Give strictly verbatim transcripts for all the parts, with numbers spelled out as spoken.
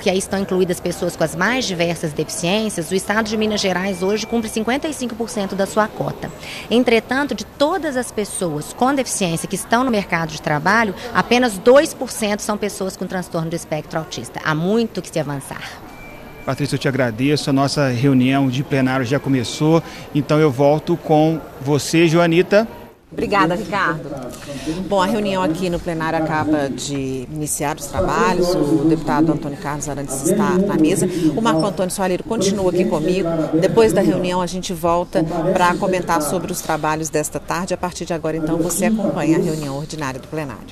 que aí estão incluídas pessoas com as mais diversas deficiências, o Estado de Minas Gerais hoje cumpre cinquenta e cinco por cento da sua cota. Entretanto, de todas as pessoas com deficiência que estão no mercado de trabalho, apenas dois por cento são pessoas com transtorno do espectro autista. Há muito que se avançar. Patrícia, eu te agradeço, a nossa reunião de plenário já começou, então eu volto com você, Joanita. Obrigada, Ricardo. Bom, a reunião aqui no plenário acaba de iniciar os trabalhos, o deputado Antônio Carlos Arantes está na mesa, o Marco Antônio Soalheiro continua aqui comigo. Depois da reunião a gente volta para comentar sobre os trabalhos desta tarde. A partir de agora, então, você acompanha a reunião ordinária do plenário.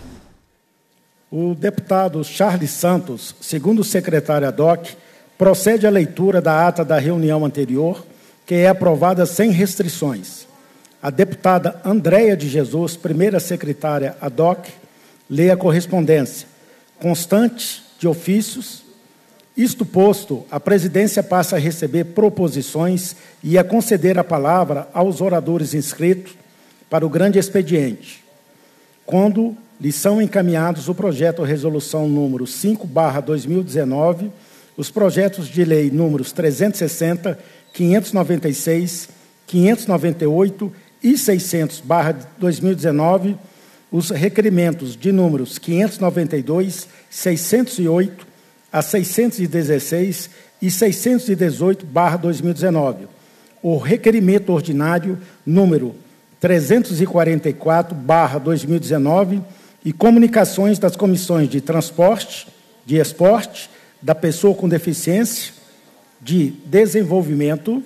O deputado Charles Santos, segundo o secretário ad hoc, procede à leitura da ata da reunião anterior, que é aprovada sem restrições. A deputada Andréia de Jesus, primeira secretária ad hoc, lê a correspondência, constante de ofícios. Isto posto, a presidência passa a receber proposições e a conceder a palavra aos oradores inscritos para o grande expediente, quando lhes são encaminhados o projeto de resolução número cinco barra dois mil e dezenove, os projetos de lei números trezentos e sessenta, quinhentos e noventa e seis, quinhentos e noventa e oito e seiscentos barra dois mil e dezenove, os requerimentos de números quinhentos e noventa e dois, seiscentos e oito a seiscentos e dezesseis e seiscentos e dezoito barra dois mil e dezenove, o requerimento ordinário número trezentos e quarenta e quatro barra dois mil e dezenove e comunicações das comissões de transporte, de esporte, da pessoa com deficiência, de desenvolvimento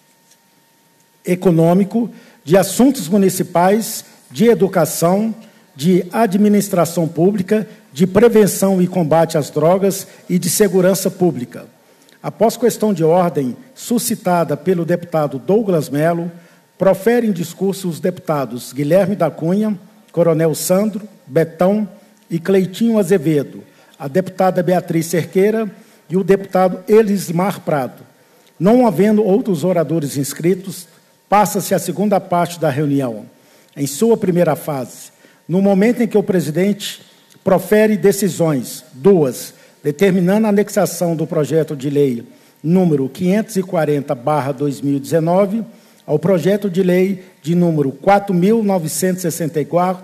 econômico, de assuntos municipais, de educação, de administração pública, de prevenção e combate às drogas e de segurança pública. Após questão de ordem suscitada pelo deputado Douglas Melo, proferem discurso os deputados Guilherme da Cunha, Coronel Sandro, Betão e Cleitinho Azevedo, a deputada Beatriz Cerqueira e o deputado Elismar Prado. Não havendo outros oradores inscritos, passa-se a segunda parte da reunião, em sua primeira fase, no momento em que o presidente profere decisões, duas, determinando a anexação do projeto de lei número quinhentos e quarenta barra dois mil e dezenove ao projeto de lei de número quatro mil novecentos e sessenta e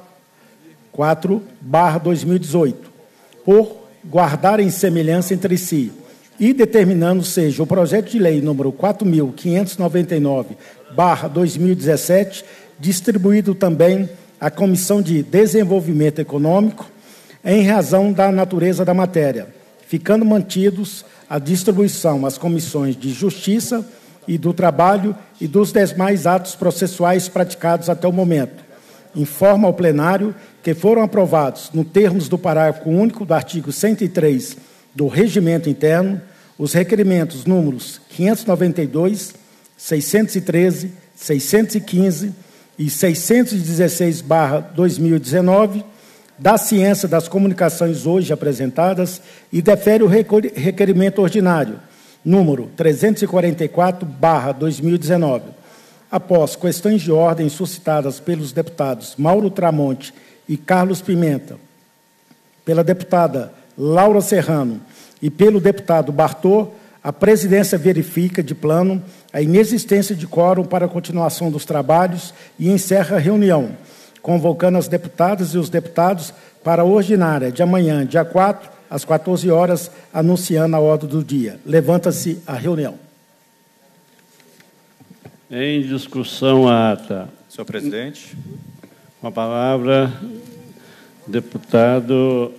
quatro barra dois mil e dezoito, por guardarem semelhança entre si, e determinando seja o projeto de lei número quatro mil quinhentos e noventa e nove barra dois mil e dezessete, distribuído também à Comissão de Desenvolvimento Econômico, em razão da natureza da matéria, ficando mantidos a distribuição às comissões de Justiça e do Trabalho e dos demais atos processuais praticados até o momento. Informa ao plenário que foram aprovados, no termos do parágrafo único do artigo cento e três do Regimento Interno, os requerimentos números quinhentos e noventa e dois, seiscentos e treze, seiscentos e quinze e seiscentos e dezesseis barra dois mil e dezenove, da ciência das comunicações hoje apresentadas, e defere o requerimento ordinário, número trezentos e quarenta e quatro barra dois mil e dezenove. Após questões de ordem suscitadas pelos deputados Mauro Tramonte e Carlos Pimenta, pela deputada Laura Serrano e pelo deputado Bartô, a presidência verifica de plano a inexistência de quórum para a continuação dos trabalhos e encerra a reunião, convocando as deputadas e os deputados para a ordinária de amanhã, dia quatro, às quatorze horas, anunciando a ordem do dia. Levanta-se a reunião. Em discussão a ata. Senhor presidente. Com a palavra, deputado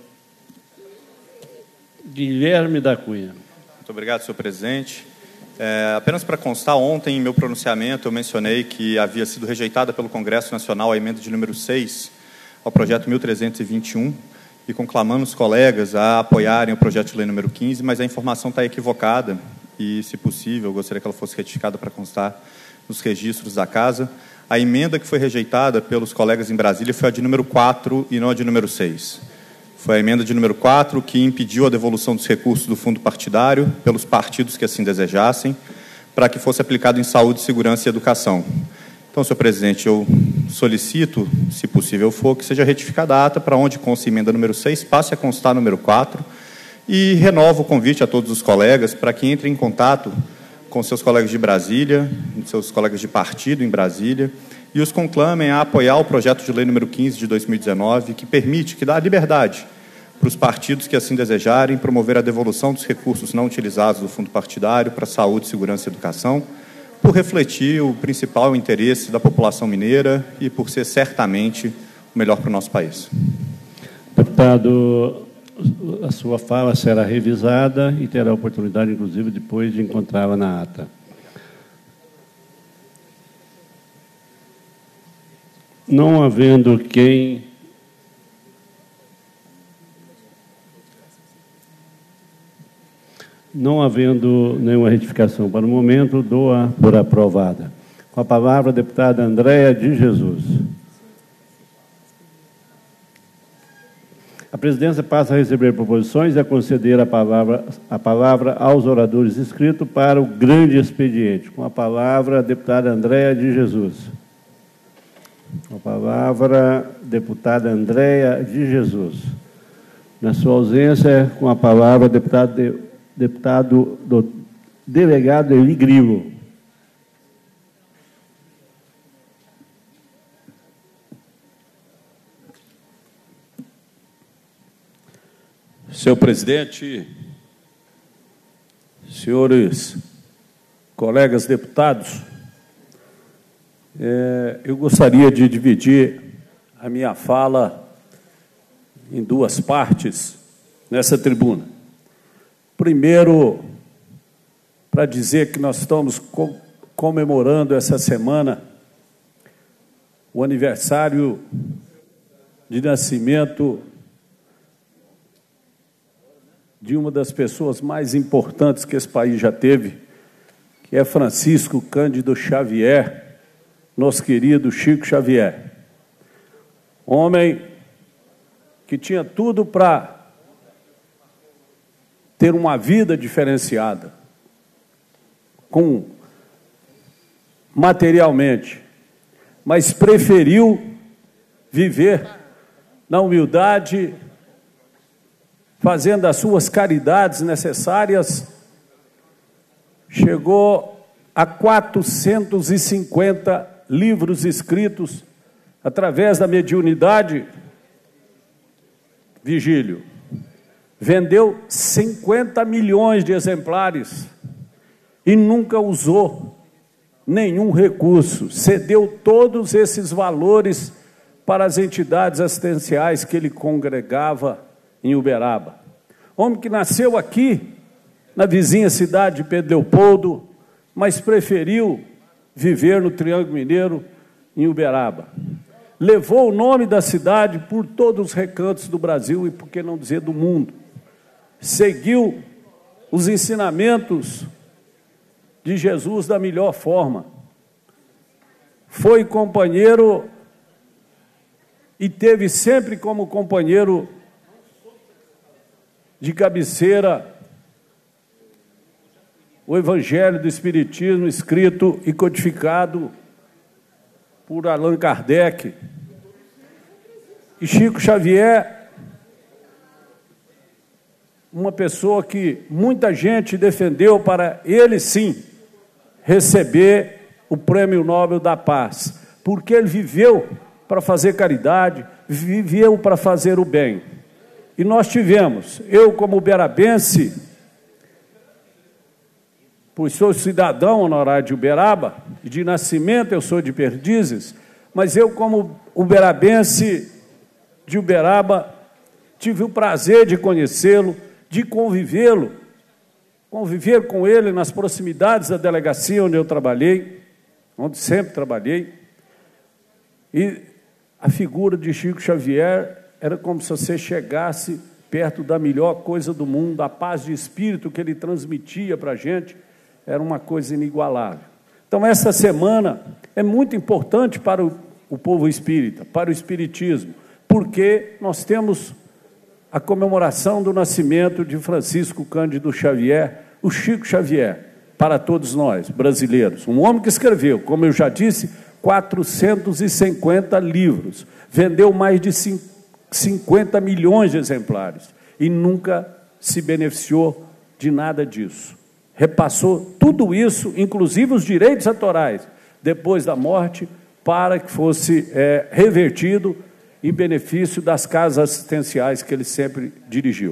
Guilherme da Cunha. Muito obrigado, senhor presidente. É, apenas para constar, ontem, em meu pronunciamento, eu mencionei que havia sido rejeitada pelo Congresso Nacional a emenda de número seis ao projeto mil trezentos e vinte e um, e conclamando os colegas a apoiarem o projeto de lei número quinze, mas a informação está equivocada e, se possível, eu gostaria que ela fosse retificada para constar nos registros da Casa. A emenda que foi rejeitada pelos colegas em Brasília foi a de número quatro e não a de número seis. Foi a emenda de número quatro que impediu a devolução dos recursos do fundo partidário pelos partidos que assim desejassem, para que fosse aplicado em saúde, segurança e educação. Então, senhor presidente, eu solicito, se possível for, que seja retificada a ata para onde consta a emenda número seis, passe a constar número quatro, E renovo o convite a todos os colegas para que entrem em contato com seus colegas de Brasília, seus colegas de partido em Brasília, e os conclamem a apoiar o projeto de lei número quinze de dois mil e dezenove, que permite, que dá liberdade para os partidos que assim desejarem promover a devolução dos recursos não utilizados do fundo partidário para saúde, segurança e educação, por refletir o principal interesse da população mineira e por ser certamente o melhor para o nosso país. Deputado, a sua fala será revisada e terá a oportunidade, inclusive, depois de encontrá-la na ata. Não havendo quem não havendo nenhuma retificação para o momento, dou-a por aprovada. Com a palavra, a deputada Andréia de Jesus. A presidência passa a receber proposições e a conceder a palavra, a palavra aos oradores inscritos para o grande expediente. Com a palavra, a deputada Andréia de Jesus. Com a palavra, deputada Andréia de Jesus. Na sua ausência, com a palavra, deputado, de, deputado do, delegado Eli Grilo. Senhor presidente, senhores colegas deputados, é, eu gostaria de dividir a minha fala em duas partes nessa tribuna. Primeiro, para dizer que nós estamos co- comemorando essa semana o aniversário de nascimento de uma das pessoas mais importantes que esse país já teve, que é Francisco Cândido Xavier, nosso querido Chico Xavier. Homem que tinha tudo para ter uma vida diferenciada, com materialmente, mas preferiu viver na humildade, fazendo as suas caridades necessárias, chegou a quatrocentos e cinquenta livros escritos através da mediunidade. Vigílio, vendeu cinquenta milhões de exemplares e nunca usou nenhum recurso, cedeu todos esses valores para as entidades assistenciais que ele congregava em Uberaba. Homem que nasceu aqui, na vizinha cidade de Pedro Leopoldo, mas preferiu viver no Triângulo Mineiro, em Uberaba. Levou o nome da cidade por todos os recantos do Brasil e, por que não dizer, do mundo. Seguiu os ensinamentos de Jesus da melhor forma. Foi companheiro e teve sempre como companheiro de cabeceira o Evangelho do Espiritismo, escrito e codificado por Allan Kardec. E Chico Xavier, uma pessoa que muita gente defendeu para ele, sim, receber o Prêmio Nobel da Paz, porque ele viveu para fazer caridade, viveu para fazer o bem. E nós tivemos, eu como uberabense, pois sou cidadão honorário de Uberaba, e de nascimento eu sou de Perdizes, mas eu como uberabense de Uberaba, tive o prazer de conhecê-lo, de convivê-lo, conviver com ele nas proximidades da delegacia onde eu trabalhei, onde sempre trabalhei, e a figura de Chico Xavier era como se você chegasse perto da melhor coisa do mundo, a paz de espírito que ele transmitia para a gente, era uma coisa inigualável. Então, essa semana é muito importante para o, o povo espírita, para o espiritismo, porque nós temos a comemoração do nascimento de Francisco Cândido Xavier, o Chico Xavier, para todos nós, brasileiros. Um homem que escreveu, como eu já disse, quatrocentos e cinquenta livros, vendeu mais de cinquenta milhões de exemplares e nunca se beneficiou de nada disso. Repassou tudo isso, inclusive os direitos autorais, depois da morte, para que fosse é, revertido em benefício das casas assistenciais que ele sempre dirigiu.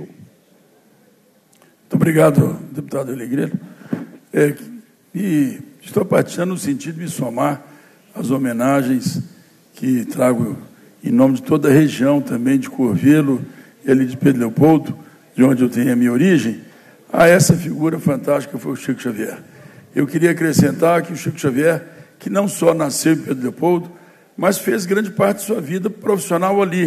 Muito obrigado, deputado Alegredo. É, e estou partilhando no sentido de me somar às homenagens que trago em nome de toda a região, também de Curvelo e ali de Pedro Leopoldo, de onde eu tenho a minha origem, a essa figura fantástica que foi o Chico Xavier. Eu queria acrescentar que o Chico Xavier, que não só nasceu em Pedro Leopoldo, mas fez grande parte de sua vida profissional ali.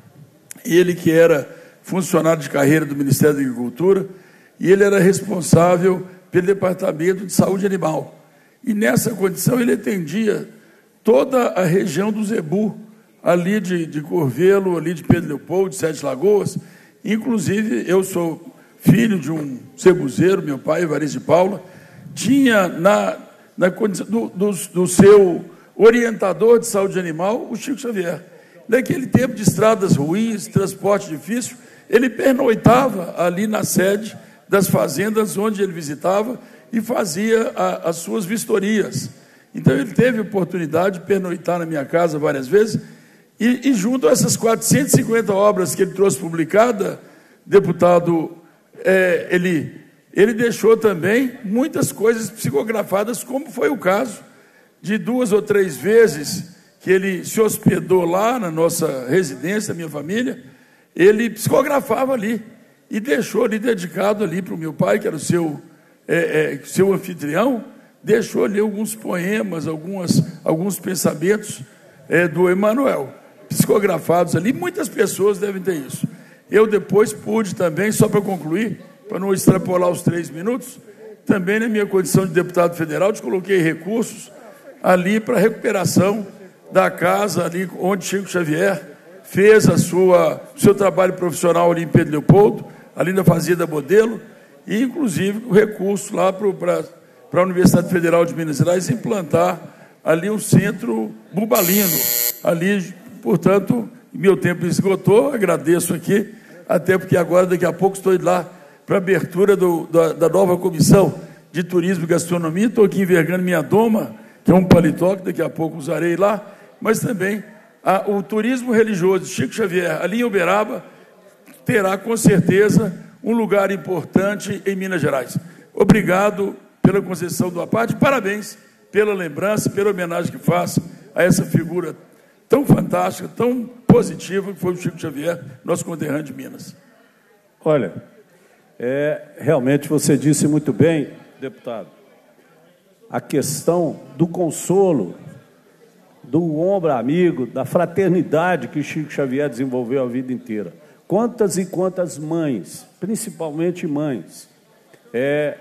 Ele que era funcionário de carreira do Ministério da Agricultura, e ele era responsável pelo Departamento de Saúde Animal. E nessa condição ele atendia toda a região do Zebu, ali de, de Curvelo, ali de Pedro Leopoldo, de Sete Lagoas. Inclusive, eu sou filho de um zebuzeiro, meu pai, Evaristo de Paula, tinha na, na condição do, do, do seu orientador de saúde animal, o Chico Xavier. Naquele tempo de estradas ruins, transporte difícil, ele pernoitava ali na sede das fazendas onde ele visitava e fazia a, as suas vistorias. Então, ele teve a oportunidade de pernoitar na minha casa várias vezes, e, e junto a essas quatrocentas e cinquenta obras que ele trouxe publicada, deputado, é, ele, ele deixou também muitas coisas psicografadas, como foi o caso de duas ou três vezes que ele se hospedou lá na nossa residência, minha família, ele psicografava ali e deixou ali dedicado ali para o meu pai, que era o seu, é, é, seu anfitrião, deixou ali alguns poemas, algumas, alguns pensamentos é, do Emanuel, psicografados ali. Muitas pessoas devem ter isso. Eu depois pude também, só para concluir, para não extrapolar os três minutos, também na minha condição de deputado federal, te coloquei recursos ali para a recuperação da casa ali onde Chico Xavier fez a sua, o seu trabalho profissional ali em Pedro Leopoldo, ali na Fazenda Modelo, e inclusive o recurso lá para a Universidade Federal de Minas Gerais implantar ali um centro bubalino. Ali, portanto, meu tempo esgotou, agradeço aqui, até porque agora, daqui a pouco, estou indo lá para a abertura do, da, da nova comissão de turismo e gastronomia, estou aqui envergando minha doma, que é um paletó que daqui a pouco usarei lá, mas também a, o turismo religioso de Chico Xavier, ali em Uberaba, terá com certeza um lugar importante em Minas Gerais. Obrigado pela concessão do aparte, parabéns pela lembrança, pela homenagem que faço a essa figura tão fantástica, tão positiva, que foi o Chico Xavier, nosso conterrâneo de Minas. Olha, é, realmente você disse muito bem, deputado, a questão do consolo, do ombro amigo, da fraternidade que Chico Xavier desenvolveu a vida inteira. Quantas e quantas mães, principalmente mães, é,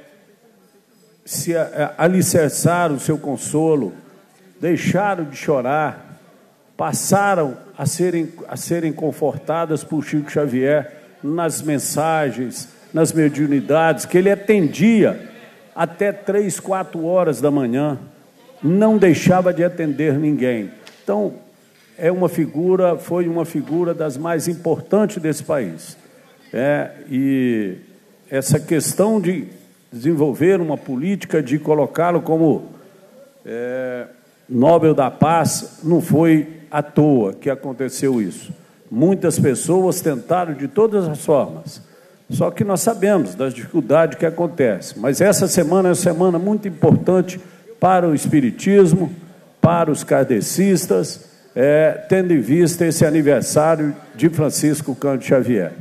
se alicerçaram o seu consolo, deixaram de chorar, passaram a serem, a serem confortadas por Chico Xavier nas mensagens, nas mediunidades, que ele atendia até três, quatro horas da manhã, não deixava de atender ninguém. Então, é uma figura, foi uma figura das mais importantes desse país. É, e essa questão de desenvolver uma política de colocá-lo como é, Nobel da Paz, não foi à toa que aconteceu isso. Muitas pessoas tentaram de todas as formas, só que nós sabemos das dificuldades que acontecem. Mas essa semana é uma semana muito importante para o espiritismo, para os kardecistas, é, tendo em vista esse aniversário de Francisco Cândido Xavier.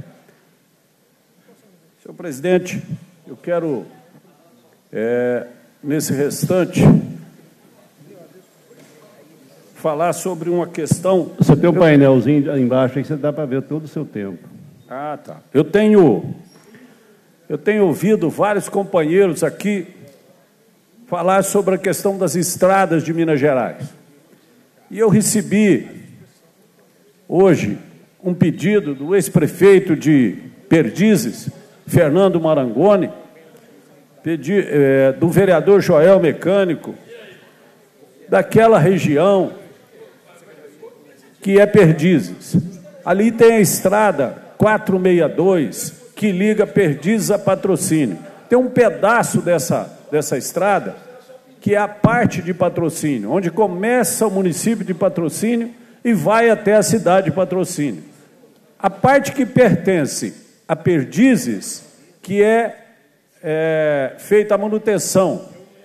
Senhor presidente, eu quero, é, nesse restante, falar sobre uma questão... Você tem um painelzinho embaixo aí que você dá para ver todo o seu tempo. Ah, tá. Eu tenho, eu tenho ouvido vários companheiros aqui falar sobre a questão das estradas de Minas Gerais. E eu recebi, hoje, um pedido do ex-prefeito de Perdizes, Fernando Marangoni, pedi, é, do vereador Joel Mecânico, daquela região que é Perdizes. Ali tem a estrada quatrocentos e sessenta e dois, que liga Perdizes a Patrocínio. Tem um pedaço dessa, dessa estrada que é a parte de Patrocínio, onde começa o município de Patrocínio e vai até a cidade de Patrocínio. A parte que pertence a Perdizes, que é, é feita a manutenção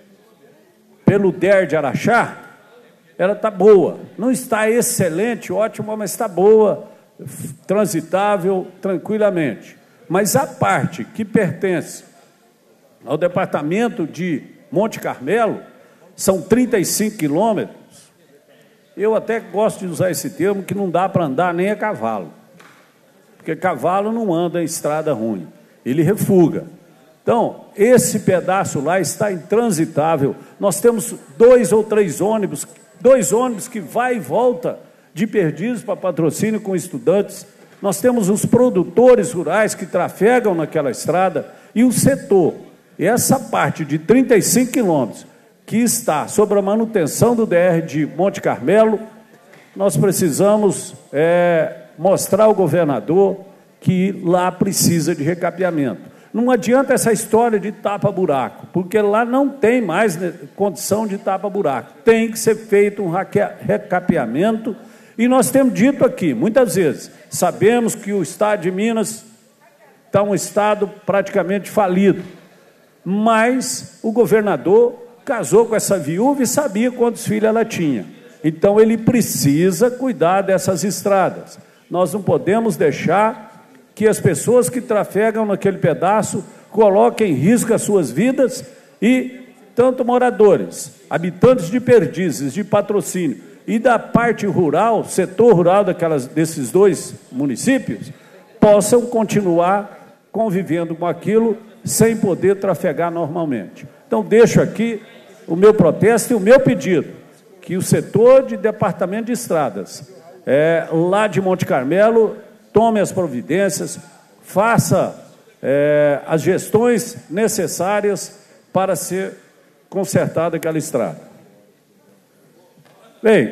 pelo D E R de Araxá, ela está boa. Não está excelente, ótima, mas está boa, transitável, tranquilamente. Mas a parte que pertence ao departamento de Monte Carmelo, são trinta e cinco quilômetros, eu até gosto de usar esse termo, que não dá para andar nem a cavalo, porque cavalo não anda em estrada ruim, ele refuga. Então, esse pedaço lá está intransitável. Nós temos dois ou três ônibus, dois ônibus que vai e volta de Perdizes para Patrocínio com estudantes. Nós temos os produtores rurais que trafegam naquela estrada e o setor. E essa parte de trinta e cinco quilômetros que está sob a manutenção do D E R de Monte Carmelo, nós precisamos é, mostrar ao governador que lá precisa de recapeamento. Não adianta essa história de tapa-buraco, porque lá não tem mais condição de tapa-buraco. Tem que ser feito um recapeamento. E nós temos dito aqui, muitas vezes, sabemos que o estado de Minas está um estado praticamente falido, mas o governador casou com essa viúva e sabia quantos filhos ela tinha. Então, ele precisa cuidar dessas estradas. Nós não podemos deixar que as pessoas que trafegam naquele pedaço coloquem em risco as suas vidas e tanto moradores, habitantes de Perdizes, de Patrocínio e da parte rural, setor rural daquelas, desses dois municípios, possam continuar convivendo com aquilo sem poder trafegar normalmente. Então, deixo aqui o meu protesto e o meu pedido, que o setor de departamento de estradas, é, lá de Monte Carmelo, tome as providências, faça é, as gestões necessárias para ser consertada aquela estrada. Bem,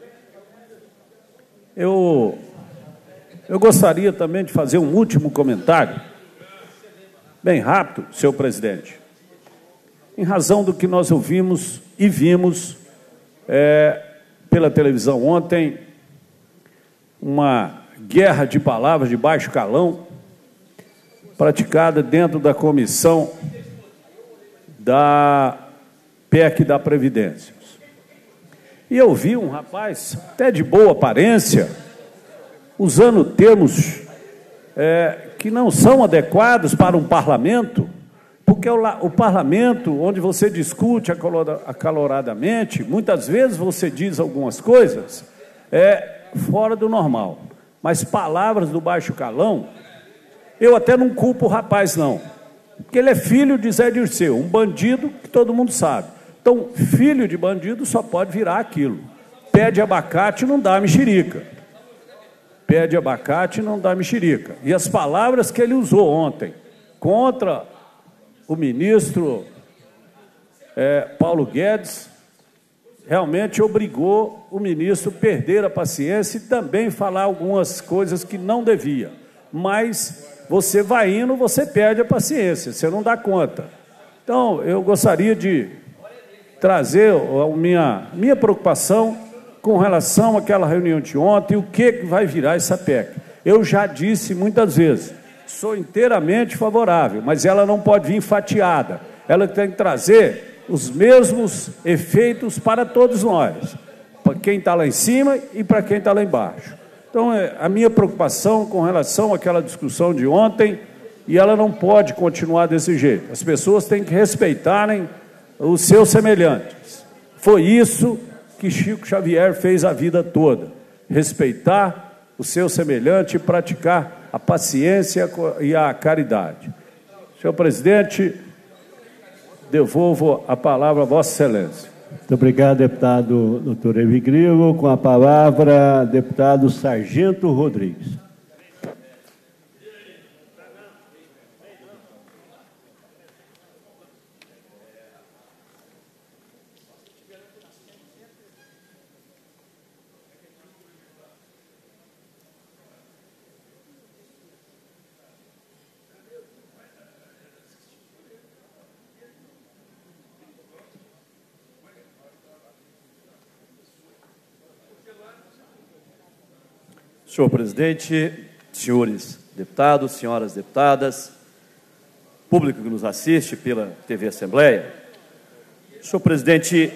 eu, eu gostaria também de fazer um último comentário, bem rápido, senhor presidente, em razão do que nós ouvimos e vimos é, pela televisão ontem, uma guerra de palavras de baixo calão, praticada dentro da comissão da P E C da Previdência. E eu vi um rapaz, até de boa aparência, usando termos é, que não são adequados para um parlamento, porque o, o parlamento, onde você discute acaloradamente, muitas vezes você diz algumas coisas é, fora do normal. Mas palavras do baixo calão, eu até não culpo o rapaz, não. Porque ele é filho de Zé Dirceu, um bandido que todo mundo sabe. Então, filho de bandido só pode virar aquilo. Pé de abacate não dá mexerica. Pé de abacate não dá mexerica. E as palavras que ele usou ontem contra o ministro é, Paulo Guedes, realmente obrigou o ministro a perder a paciência e também falar algumas coisas que não devia. Mas você vai indo, você perde a paciência, você não dá conta. Então, eu gostaria de trazer a minha, minha preocupação com relação àquela reunião de ontem e o que vai virar essa P E C. Eu já disse muitas vezes, sou inteiramente favorável, mas ela não pode vir fatiada. Ela tem que trazer os mesmos efeitos para todos nós, para quem está lá em cima e para quem está lá embaixo. Então, a minha preocupação com relação àquela discussão de ontem, e ela não pode continuar desse jeito. As pessoas têm que respeitarem os seus semelhantes. Foi isso que Chico Xavier fez a vida toda, respeitar o seu semelhante e praticar a paciência e a caridade. Senhor presidente, devolvo a palavra a Vossa Excelência. Muito obrigado, deputado doutor Evigrio. Com a palavra, deputado Sargento Rodrigues. Senhor presidente, senhores deputados, senhoras deputadas, público que nos assiste pela T V Assembleia. Senhor presidente,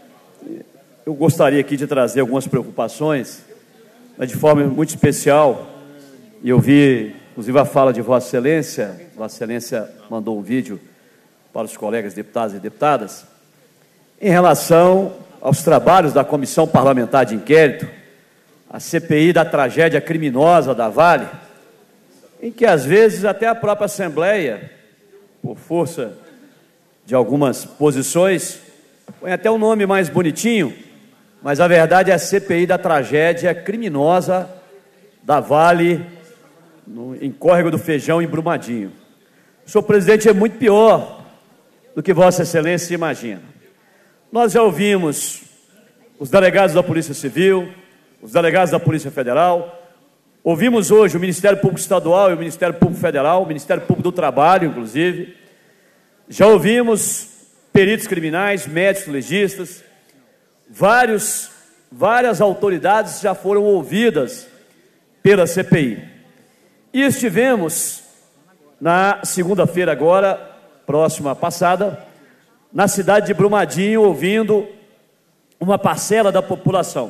eu gostaria aqui de trazer algumas preocupações, mas de forma muito especial, e eu vi, inclusive, a fala de Vossa Excelência. Vossa Excelência mandou um vídeo para os colegas deputados e deputadas, em relação aos trabalhos da Comissão Parlamentar de Inquérito, a C P I da tragédia criminosa da Vale, em que, às vezes, até a própria Assembleia, por força de algumas posições, põe até um nome mais bonitinho, mas a verdade é a C P I da tragédia criminosa da Vale, no, em Córrego do Feijão, em Brumadinho. O senhor presidente, é muito pior do que Vossa Excelência imagina. Nós já ouvimos os delegados da Polícia Civil, os delegados da Polícia Federal, ouvimos hoje o Ministério Público Estadual e o Ministério Público Federal, o Ministério Público do Trabalho, inclusive. Já ouvimos peritos criminais, médicos legistas, vários, várias autoridades já foram ouvidas pela C P I. E estivemos na segunda-feira agora, próxima passada, na cidade de Brumadinho, ouvindo uma parcela da população.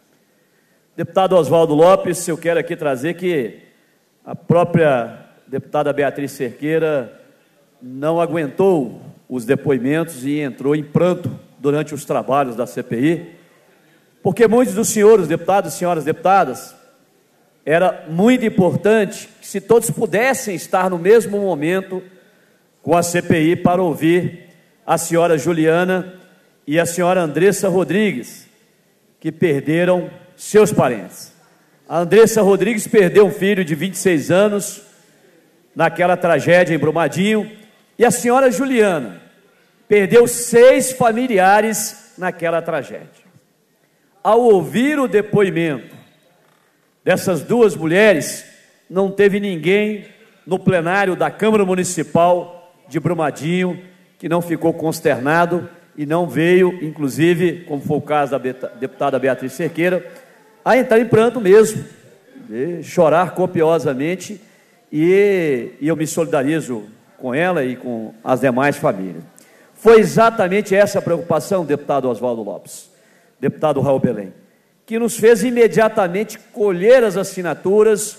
Deputado Oswaldo Lopes, eu quero aqui trazer que a própria deputada Beatriz Cerqueira não aguentou os depoimentos e entrou em pranto durante os trabalhos da C P I, porque muitos dos senhores deputados e senhoras deputadas, era muito importante que se todos pudessem estar no mesmo momento com a C P I para ouvir a senhora Juliana e a senhora Andressa Rodrigues, que perderam seus parentes. A Andressa Rodrigues perdeu um filho de vinte e seis anos naquela tragédia em Brumadinho, e a senhora Juliana perdeu seis familiares naquela tragédia. Ao ouvir o depoimento dessas duas mulheres, não teve ninguém no plenário da Câmara Municipal de Brumadinho que não ficou consternado e não veio, inclusive, como foi o caso da deputada Beatriz Cerqueira, a entrar em pranto mesmo, de chorar copiosamente, e, e eu me solidarizo com ela e com as demais famílias. Foi exatamente essa a preocupação, deputado Oswaldo Lopes, deputado Raul Belém, que nos fez imediatamente colher as assinaturas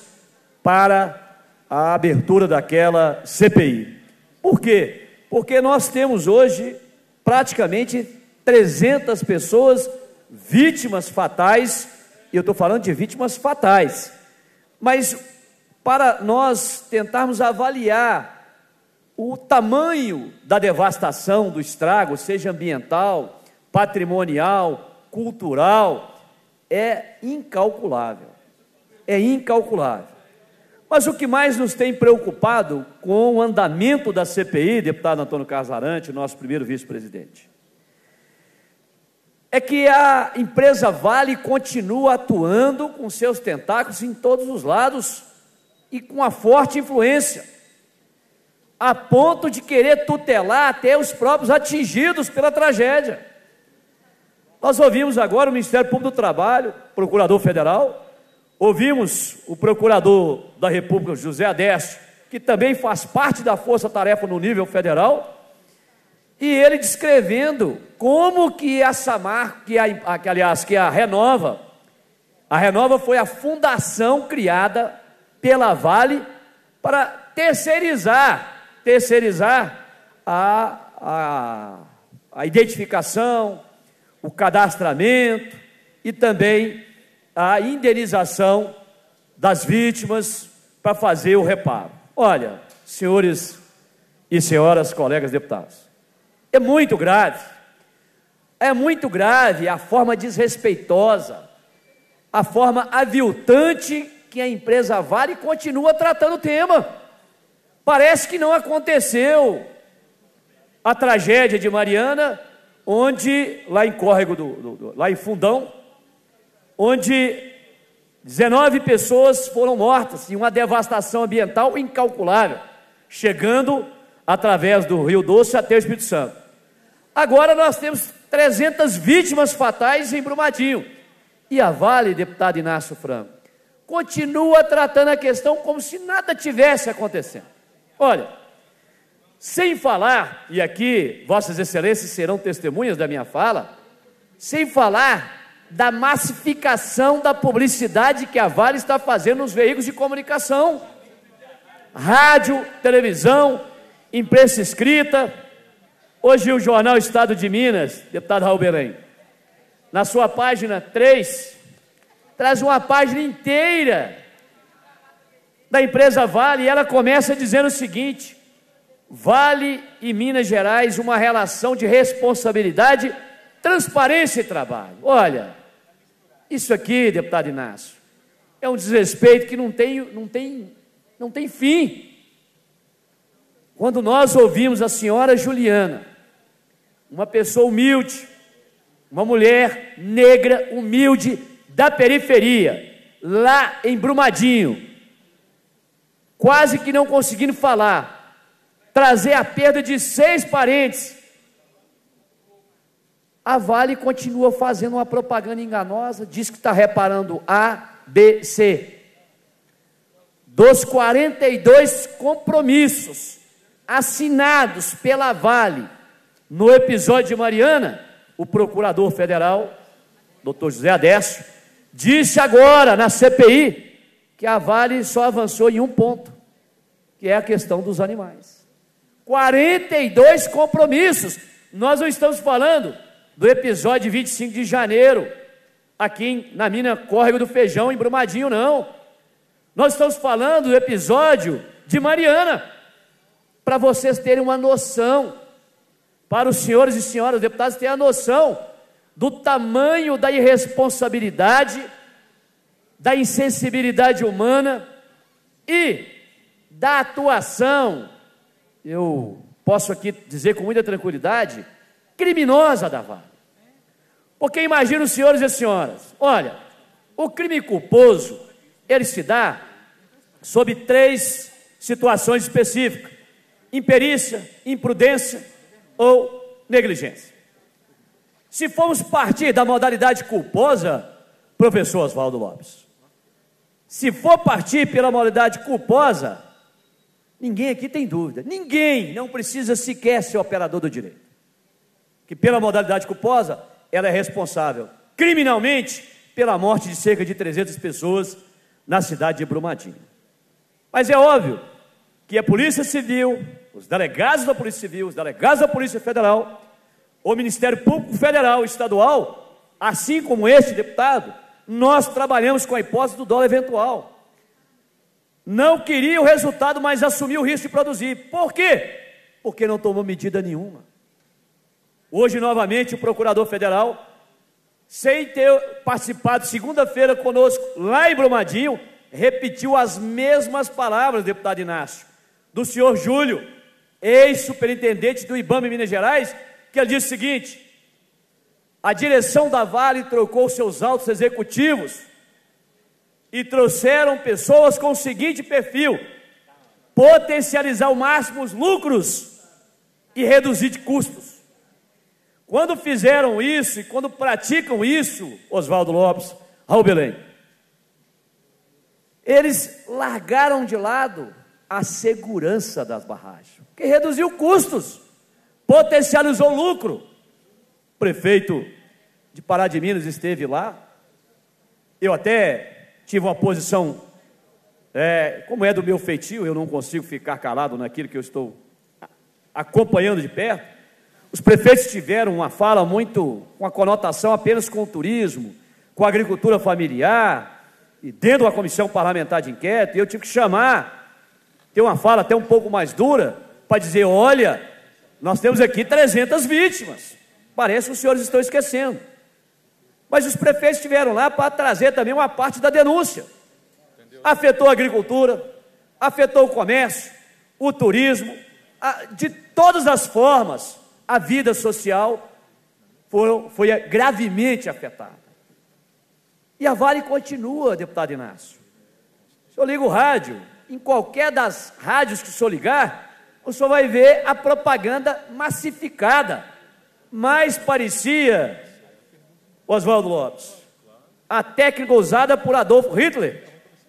para a abertura daquela C P I. Por quê? Porque nós temos hoje praticamente trezentas pessoas vítimas fatais, e eu estou falando de vítimas fatais, mas para nós tentarmos avaliar o tamanho da devastação, do estrago, seja ambiental, patrimonial, cultural, é incalculável, é incalculável. Mas o que mais nos tem preocupado com o andamento da C P I, deputado Antônio Carlos Arantes, nosso primeiro vice-presidente, é que a empresa Vale continua atuando com seus tentáculos em todos os lados e com uma forte influência, a ponto de querer tutelar até os próprios atingidos pela tragédia. Nós ouvimos agora o Ministério Público do Trabalho, Procurador Federal, ouvimos o Procurador da República, José Adércio, que também faz parte da força-tarefa no nível federal, e ele descrevendo como que a Samar, que, a, que aliás, que a Renova, a Renova foi a fundação criada pela Vale para terceirizar, terceirizar a, a, a identificação, o cadastramento e também a indenização das vítimas para fazer o reparo. Olha, senhores e senhoras, colegas deputados, é muito grave, é muito grave a forma desrespeitosa, a forma aviltante que a empresa Vale continua tratando o tema. Parece que não aconteceu a tragédia de Mariana, onde, lá em Córrego, do, do, do, lá em Fundão, onde dezenove pessoas foram mortas e uma devastação ambiental incalculável, chegando através do Rio Doce até o Espírito Santo. Agora nós temos trezentas vítimas fatais em Brumadinho. E a Vale, deputado Inácio Franco, continua tratando a questão como se nada tivesse acontecendo. Olha, sem falar, e aqui vossas excelências serão testemunhas da minha fala, sem falar da massificação da publicidade que a Vale está fazendo nos veículos de comunicação, rádio, televisão, imprensa escrita. Hoje o jornal Estado de Minas, deputado Raul Belém, na sua página três, traz uma página inteira da empresa Vale, e ela começa dizendo o seguinte: Vale e Minas Gerais, uma relação de responsabilidade, transparência e trabalho. Olha, isso aqui, deputado Inácio, é um desrespeito que não tem, não tem, não tem fim. Quando nós ouvimos a senhora Juliana, uma pessoa humilde, uma mulher negra, humilde, da periferia, lá em Brumadinho, quase que não conseguindo falar, trazer a perda de seis parentes, a Vale continua fazendo uma propaganda enganosa, diz que está reparando A, B, C. Dos quarenta e dois compromissos assinados pela Vale no episódio de Mariana, o procurador federal, doutor José Adécio, disse agora na C P I que a Vale só avançou em um ponto, que é a questão dos animais. quarenta e dois compromissos. Nós não estamos falando do episódio de vinte e cinco de janeiro, aqui em, na mina Córrego do Feijão, em Brumadinho, não. Nós estamos falando do episódio de Mariana, para vocês terem uma noção, para os senhores e senhoras deputados terem a noção do tamanho da irresponsabilidade, da insensibilidade humana e da atuação, eu posso aqui dizer com muita tranquilidade, criminosa da Vale. Porque imagina os senhores e as senhoras, olha, o crime culposo, ele se dá sob três situações específicas: imperícia, imprudência ou negligência. Se formos partir da modalidade culposa, professor Oswaldo Lopes, se for partir pela modalidade culposa, ninguém aqui tem dúvida, ninguém não precisa sequer ser operador do direito, que pela modalidade culposa, ela é responsável criminalmente pela morte de cerca de trezentas pessoas na cidade de Brumadinho. Mas é óbvio que a Polícia Civil, os delegados da Polícia Civil, os delegados da Polícia Federal, o Ministério Público Federal e Estadual, assim como este deputado, nós trabalhamos com a hipótese do dolo eventual. Não queria o resultado, mas assumiu o risco de produzir. Por quê? Porque não tomou medida nenhuma. Hoje, novamente, o Procurador Federal, sem ter participado segunda-feira conosco lá em Brumadinho, repetiu as mesmas palavras, deputado Inácio, do senhor Júlio, ex-superintendente do IBAMA em Minas Gerais, que ele disse o seguinte: a direção da Vale trocou seus altos executivos e trouxeram pessoas com o seguinte perfil: potencializar ao máximo os lucros e reduzir de custos. Quando fizeram isso e quando praticam isso, Oswaldo Lopes, Raul Belém, eles largaram de lado a segurança das barragens, que reduziu custos, potencializou lucro. O prefeito de Pará de Minas esteve lá, eu até tive uma posição, é, como é do meu feitio, eu não consigo ficar calado naquilo que eu estou acompanhando de perto. Os prefeitos tiveram uma fala muito, com a conotação apenas com o turismo, com a agricultura familiar, e dentro da comissão parlamentar de inquérito, eu tive que chamar, ter uma fala até um pouco mais dura, para dizer: olha, nós temos aqui trezentas vítimas, parece que os senhores estão esquecendo. Mas os prefeitos estiveram lá para trazer também uma parte da denúncia. Entendeu? Afetou a agricultura, afetou o comércio, o turismo, a, de todas as formas, a vida social foi, foi gravemente afetada. E a Vale continua, deputado Inácio. Se eu ligo o rádio, em qualquer das rádios que o senhor ligar, o senhor vai ver a propaganda massificada. Mais parecia, Oswaldo Lopes, a técnica usada por Adolf Hitler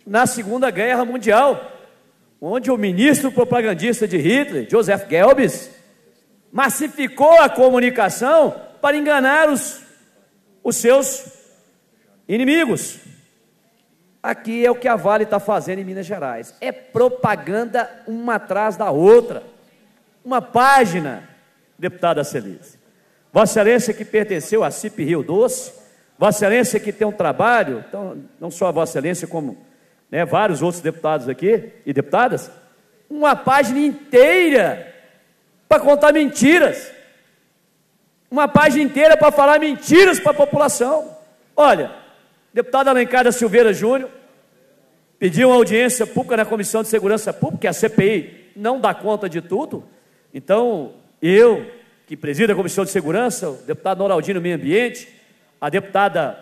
na Segunda Guerra Mundial, onde o ministro propagandista de Hitler, Joseph Goebbels, massificou a comunicação para enganar os, os seus inimigos. Aqui é o que a Vale está fazendo em Minas Gerais. É propaganda uma atrás da outra. Uma página, deputada Celise. Vossa Excelência que pertenceu à C I P Rio Doce, Vossa Excelência que tem um trabalho, então, não só a Vossa Excelência, como né, vários outros deputados aqui e deputadas, uma página inteira para contar mentiras. Uma página inteira para falar mentiras para a população. Olha, deputado Alencar da Silveira Júnior pediu uma audiência pública na Comissão de Segurança Pública, que a C P I não dá conta de tudo. Então, eu, que presido a Comissão de Segurança, o deputado Noraldino Meio Ambiente, a deputada,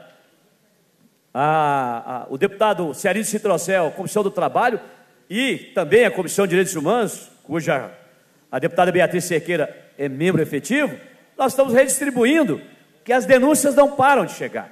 a, a, o deputado Cearídio Citrocel, Comissão do Trabalho, e também a Comissão de Direitos Humanos, cuja a deputada Beatriz Cerqueira é membro efetivo, nós estamos redistribuindo, que as denúncias não param de chegar.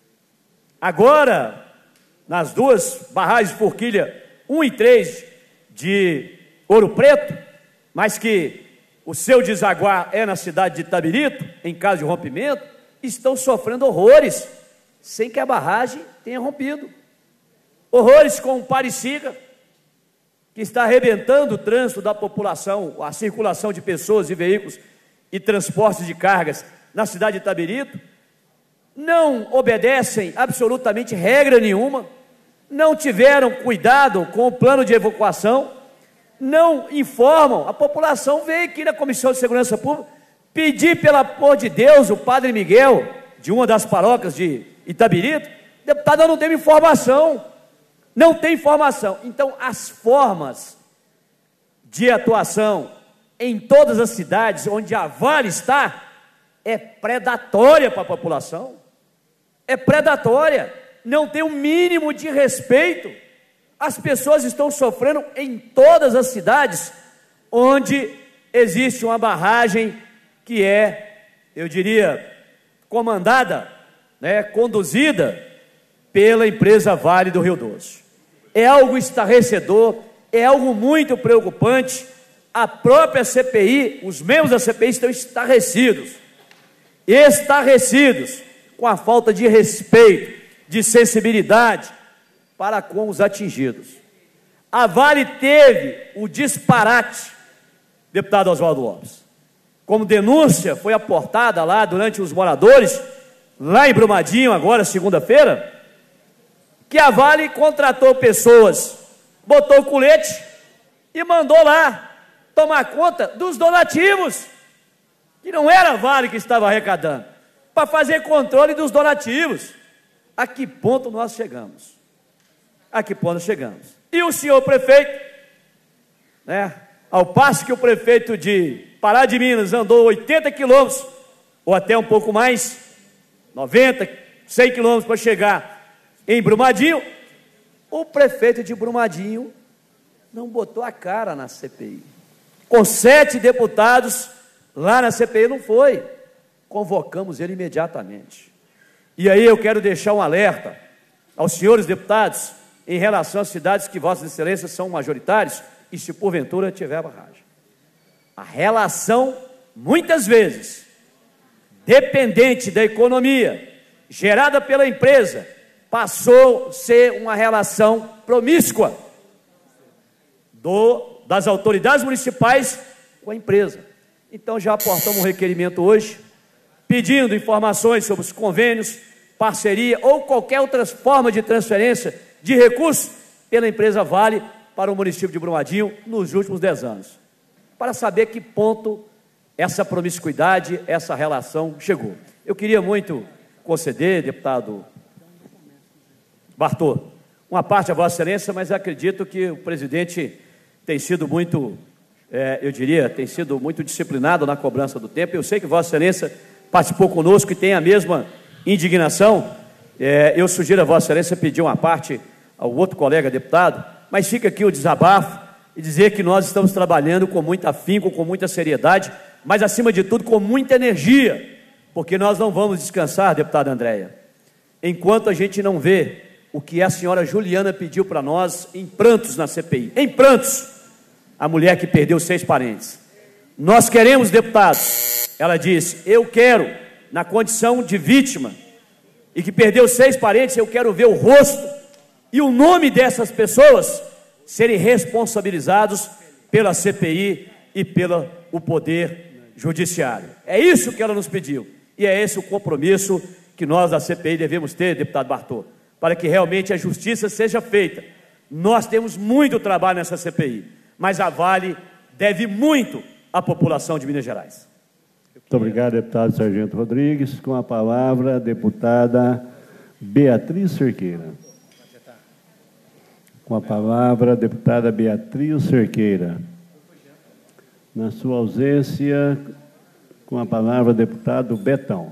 Agora, nas duas barragens de Forquilha um e três de Ouro Preto, mas que o seu desaguar é na cidade de Itabirito, em caso de rompimento, estão sofrendo horrores, sem que a barragem tenha rompido. Horrores com o Pariciga, que está arrebentando o trânsito da população, a circulação de pessoas e veículos e transportes de cargas na cidade de Itabirito, não obedecem absolutamente regra nenhuma, não tiveram cuidado com o plano de evacuação, não informam, a população veio aqui na Comissão de Segurança Pública pedir, pelo amor de Deus, o Padre Miguel, de uma das paróquias de Itabirito, deputado, não tem informação, não tem informação. Então, as formas de atuação em todas as cidades onde a Vale está, é predatória para a população, é predatória, não tem um mínimo de respeito. As pessoas estão sofrendo em todas as cidades onde existe uma barragem que é, eu diria, comandada, né, conduzida pela empresa Vale do Rio Doce. É algo estarrecedor, é algo muito preocupante. A própria C P I, os membros da C P I estão estarrecidos, estarrecidos com a falta de respeito, de sensibilidade para com os atingidos. A Vale teve o disparate, deputado Oswaldo Lopes, como denúncia foi aportada lá durante os moradores, lá em Brumadinho, agora segunda-feira, que a Vale contratou pessoas, botou o colete e mandou lá tomar conta dos donativos, que não era a Vale que estava arrecadando, para fazer controle dos donativos. A que ponto nós chegamos? A que ponto chegamos? E o senhor prefeito, né, ao passo que o prefeito de Pará de Minas andou oitenta quilômetros, ou até um pouco mais, noventa, cem quilômetros para chegar em Brumadinho, o prefeito de Brumadinho não botou a cara na C P I. Com sete deputados lá na C P I não foi. Convocamos ele imediatamente. E aí eu quero deixar um alerta aos senhores deputados em relação às cidades que vossas excelências são majoritários e se porventura tiver barragem. A relação, muitas vezes, dependente da economia, gerada pela empresa, passou a ser uma relação promíscua do, das autoridades municipais com a empresa. Então já aportamos um requerimento hoje, pedindo informações sobre os convênios, parceria ou qualquer outra forma de transferência de recursos pela empresa Vale para o município de Brumadinho nos últimos dez anos, para saber que ponto essa promiscuidade, essa relação chegou. Eu queria muito conceder, deputado Bartô, uma parte a Vossa Excelência, mas acredito que o presidente tem sido muito, é, eu diria, tem sido muito disciplinado na cobrança do tempo. Eu sei que Vossa Excelência participou conosco e tem a mesma indignação. É, eu sugiro a Vossa Excelência pedir uma parte ao outro colega deputado, mas fica aqui o desabafo e dizer que nós estamos trabalhando com muito afinco, com muita seriedade, mas acima de tudo com muita energia, porque nós não vamos descansar, deputada Andréia, enquanto a gente não vê o que a senhora Juliana pediu para nós em prantos na C P I. Em prantos, a mulher que perdeu seis parentes. Nós queremos, deputado, ela disse, eu quero, na condição de vítima, e que perdeu seis parentes, eu quero ver o rosto e o nome dessas pessoas serem responsabilizados pela C P I e pelo o Poder Judiciário. É isso que ela nos pediu. E é esse o compromisso que nós da C P I devemos ter, deputado Bartô, para que realmente a justiça seja feita. Nós temos muito trabalho nessa C P I, mas a Vale deve muito à população de Minas Gerais. Muito obrigado, deputado Sargento Rodrigues. Com a palavra, a deputada Beatriz Cerqueira. Com a palavra, a deputada Beatriz Cerqueira. Na sua ausência, com a palavra, deputado Betão.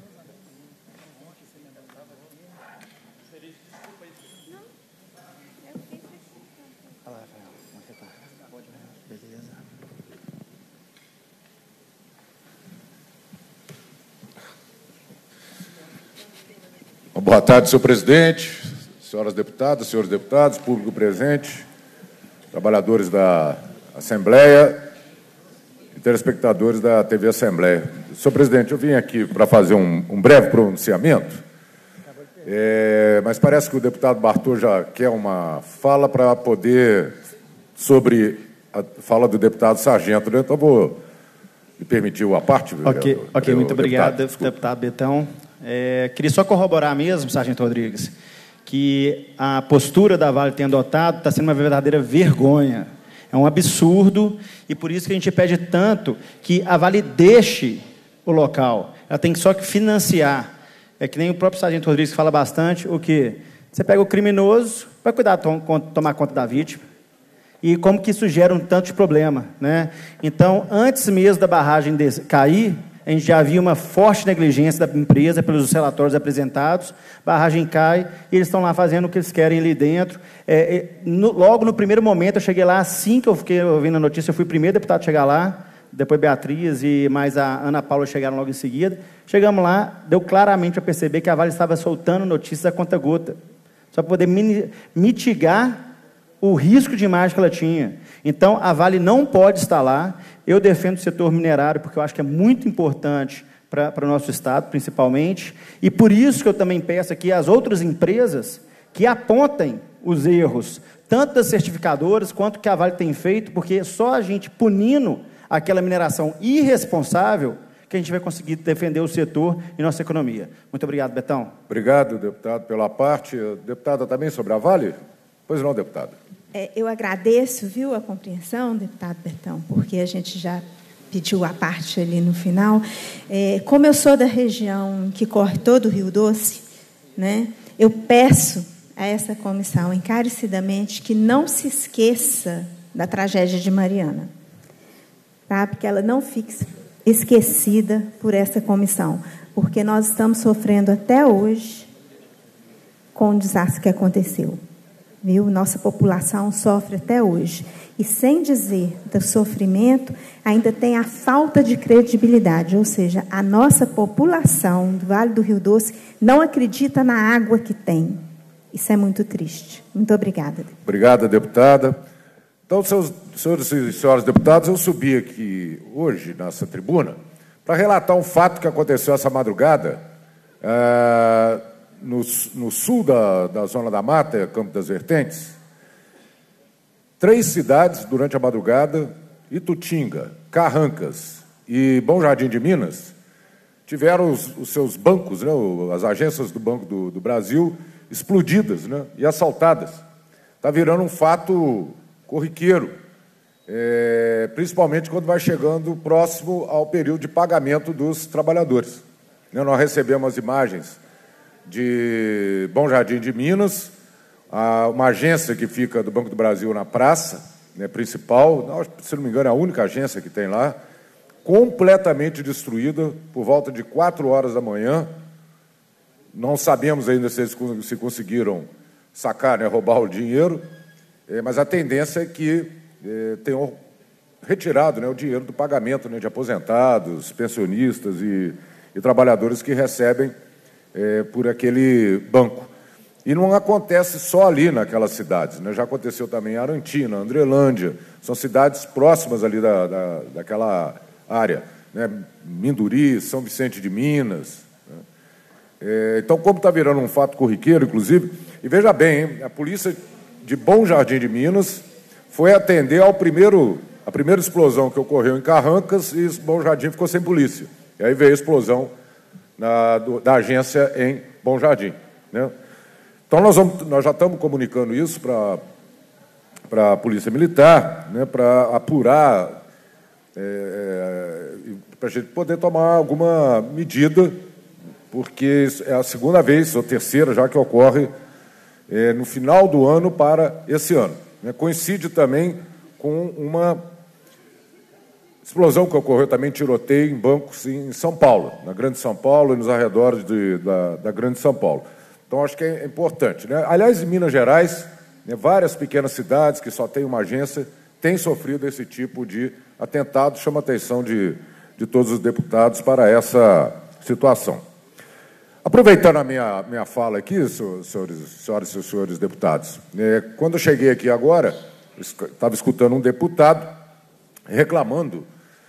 Boa tarde, senhor presidente, senhoras deputadas, senhores deputados, público presente, trabalhadores da Assembleia e telespectadores da T V Assembleia. Senhor presidente, eu vim aqui para fazer um, um breve pronunciamento, é, mas parece que o deputado Bartô já quer uma fala para poder, sobre a fala do deputado Sargento, né? Então vou me permitir a parte. Ok, vereador, okay muito obrigado, deputado, deputado Betão. É, queria só corroborar mesmo, Sargento Rodrigues, que a postura da Vale tem adotado está sendo uma verdadeira vergonha. É um absurdo e por isso que a gente pede tanto que a Vale deixe o local. Ela tem só que financiar. É que nem o próprio Sargento Rodrigues fala bastante, o que você pega o criminoso, vai cuidar, tom, tomar conta da vítima. E como que isso gera um tanto de problema, né? Então, antes mesmo da barragem cair, a gente já havia uma forte negligência da empresa pelos relatórios apresentados, barragem cai, e eles estão lá fazendo o que eles querem ali dentro. É, é, no, logo no primeiro momento, eu cheguei lá, assim que eu fiquei ouvindo a notícia, eu fui o primeiro deputado a chegar lá, depois Beatriz e mais a Ana Paula chegaram logo em seguida. Chegamos lá, deu claramente a perceber que a Vale estava soltando notícias a conta-gota, só para poder mitigar o risco de imagem que ela tinha. Então, a Vale não pode estar lá. Eu defendo o setor minerário, porque eu acho que é muito importante para, para o nosso Estado, principalmente, e por isso que eu também peço aqui às outras empresas que apontem os erros, tanto das certificadoras, quanto que a Vale tem feito, porque só a gente punindo aquela mineração irresponsável que a gente vai conseguir defender o setor e nossa economia. Muito obrigado, Betão. Obrigado, deputado, pela parte. Deputada, também sobre a Vale? Pois não, deputada. É, eu agradeço, viu, a compreensão, deputado Betão, porque a gente já pediu a parte ali no final. É, como eu sou da região que corre todo o Rio Doce, né, eu peço a essa comissão, encarecidamente, que não se esqueça da tragédia de Mariana, tá? Porque ela não fique esquecida por essa comissão, porque nós estamos sofrendo até hoje com o desastre que aconteceu. Viu? Nossa população sofre até hoje. E, sem dizer do sofrimento, ainda tem a falta de credibilidade, ou seja, a nossa população do Vale do Rio Doce não acredita na água que tem. Isso é muito triste. Muito obrigada. Obrigada, deputada. Então, seus, senhores e senhoras deputados, eu subi aqui hoje, nessa tribuna, para relatar um fato que aconteceu essa madrugada, é, No, no sul da, da Zona da Mata, Campo das Vertentes, três cidades, durante a madrugada, Itutinga, Carrancas e Bom Jardim de Minas, tiveram os, os seus bancos, né, as agências do Banco do, do Brasil, explodidas, né, e assaltadas. Está virando um fato corriqueiro, é, principalmente quando vai chegando próximo ao período de pagamento dos trabalhadores. Né, nós recebemos as imagens de Bom Jardim de Minas, uma agência que fica do Banco do Brasil na praça, né, principal, não, se não me engano é a única agência que tem lá, completamente destruída por volta de quatro horas da manhã. Não sabemos ainda se eles se conseguiram sacar, né, roubar o dinheiro, é, mas a tendência é que é, tenham retirado, né, o dinheiro do pagamento, né, de aposentados, pensionistas e, e trabalhadores que recebem É, por aquele banco. E não acontece só ali naquelas cidades, né? Já aconteceu também em Arantina, Andrelândia, são cidades próximas ali da, da, daquela área, né? Minduri, São Vicente de Minas. Né? É, então, como está virando um fato corriqueiro, inclusive, e veja bem, hein? A polícia de Bom Jardim de Minas foi atender ao primeiro, a primeira explosão que ocorreu em Carrancas e Bom Jardim ficou sem polícia. E aí veio a explosão na, do, da agência em Bom Jardim, né? Então, nós, vamos, nós já estamos comunicando isso para para a Polícia Militar, né, para apurar, é, para a gente poder tomar alguma medida, porque é a segunda vez, ou terceira já, que ocorre é, no final do ano para esse ano. Né? Coincide também com uma explosão que ocorreu também, tiroteio em bancos em São Paulo, na Grande São Paulo e nos arredores de, da, da Grande São Paulo. Então, acho que é importante, né? Aliás, em Minas Gerais, né, várias pequenas cidades que só têm uma agência têm sofrido esse tipo de atentado. Chama a atenção de, de todos os deputados para essa situação. Aproveitando a minha, minha fala aqui, senhores, senhoras e senhores deputados, né, quando eu cheguei aqui agora, estava escutando um deputado reclamando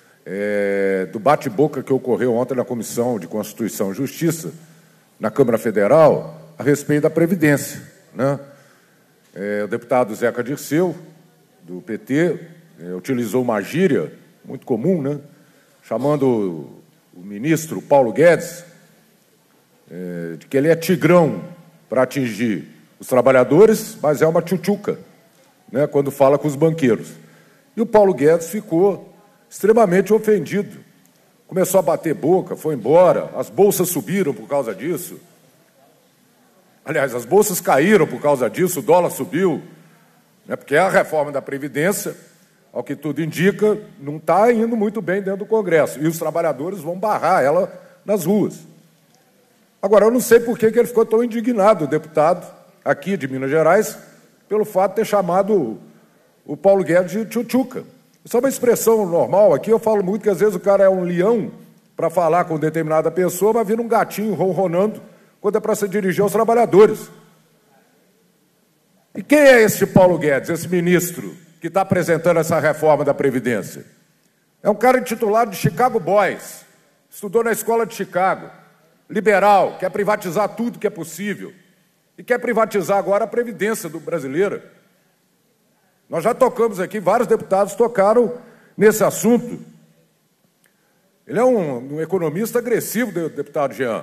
é, do bate-boca que ocorreu ontem na Comissão de Constituição e Justiça, na Câmara Federal, a respeito da Previdência, né? É, o deputado Zeca Dirceu, do P T, é, utilizou uma gíria muito comum, né? Chamando o, o ministro Paulo Guedes é, de que ele é tigrão para atingir os trabalhadores, mas é uma tchutchuca, né? Quando fala com os banqueiros. E o Paulo Guedes ficou extremamente ofendido. Começou a bater boca, foi embora, as bolsas subiram por causa disso. Aliás, as bolsas caíram por causa disso, o dólar subiu, né, porque a reforma da Previdência, ao que tudo indica, não está indo muito bem dentro do Congresso. E os trabalhadores vão barrar ela nas ruas. Agora, eu não sei por que, que ele ficou tão indignado, o deputado aqui de Minas Gerais, pelo fato de ter chamado o Paulo Guedes de tchutchuca. Isso é uma expressão normal. Aqui eu falo muito que às vezes o cara é um leão para falar com determinada pessoa, mas vira um gatinho ronronando quando é para se dirigir aos trabalhadores. E quem é esse Paulo Guedes, esse ministro que está apresentando essa reforma da Previdência? É um cara intitulado de Chicago Boys, estudou na escola de Chicago, liberal, quer privatizar tudo que é possível e quer privatizar agora a Previdência do brasileira. Nós já tocamos aqui, vários deputados tocaram nesse assunto. Ele é um, um economista agressivo, o deputado Jean.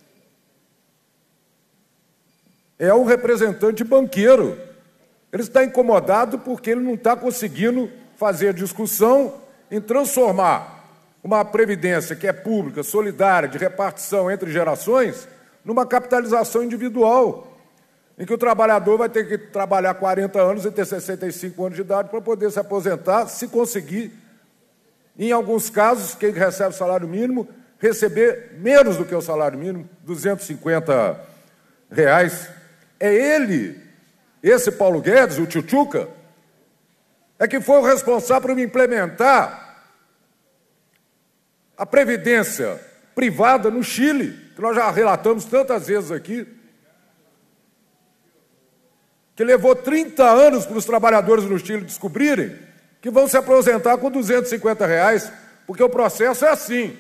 É um representante banqueiro. Ele está incomodado porque ele não está conseguindo fazer discussão em transformar uma previdência que é pública, solidária, de repartição entre gerações, numa capitalização individual, em que o trabalhador vai ter que trabalhar quarenta anos e ter sessenta e cinco anos de idade para poder se aposentar, se conseguir, em alguns casos, quem recebe o salário mínimo, receber menos do que o salário mínimo, duzentos e cinquenta reais. É ele, esse Paulo Guedes, o tchutchuca, é que foi o responsável por implementar a previdência privada no Chile, que nós já relatamos tantas vezes aqui, que levou trinta anos para os trabalhadores no Chile descobrirem que vão se aposentar com duzentos e cinquenta reais, porque o processo é assim.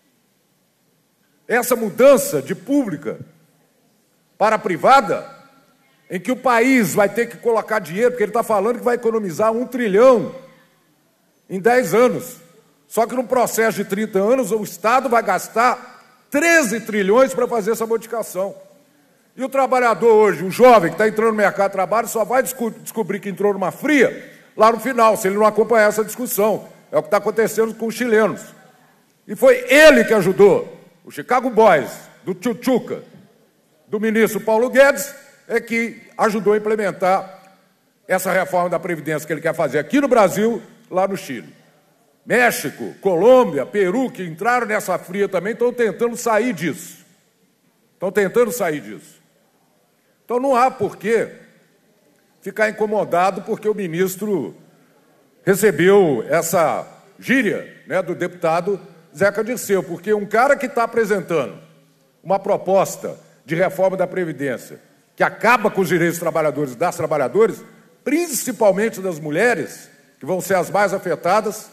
Essa mudança de pública para a privada, em que o país vai ter que colocar dinheiro, porque ele está falando que vai economizar um trilhão em dez anos. Só que no processo de trinta anos, o Estado vai gastar treze trilhões para fazer essa modificação. E o trabalhador hoje, o jovem que está entrando no mercado de trabalho, só vai desco- descobrir que entrou numa fria lá no final, se ele não acompanhar essa discussão. É o que está acontecendo com os chilenos. E foi ele que ajudou, o Chicago Boys, do tchutchuca, do ministro Paulo Guedes, é que ajudou a implementar essa reforma da Previdência que ele quer fazer aqui no Brasil, lá no Chile. México, Colômbia, Peru, que entraram nessa fria também, estão tentando sair disso. Estão tentando sair disso. Então não há por que ficar incomodado porque o ministro recebeu essa gíria, né, do deputado Zeca Dirceu, porque um cara que está apresentando uma proposta de reforma da Previdência, que que acaba com os direitos dos trabalhadores e das trabalhadoras, principalmente das mulheres, que vão ser as mais afetadas,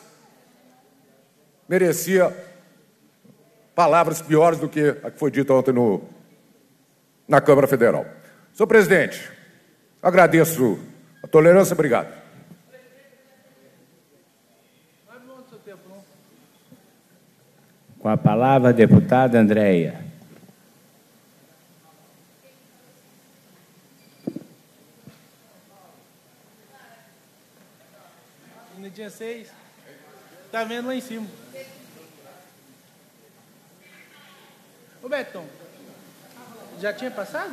merecia palavras piores do que a que foi dita ontem no, na Câmara Federal. Senhor presidente, agradeço a tolerância, obrigado. Com a palavra, a deputada Andréia. No dia seis, tá vendo lá em cima. Ô Betão, já tinha passado?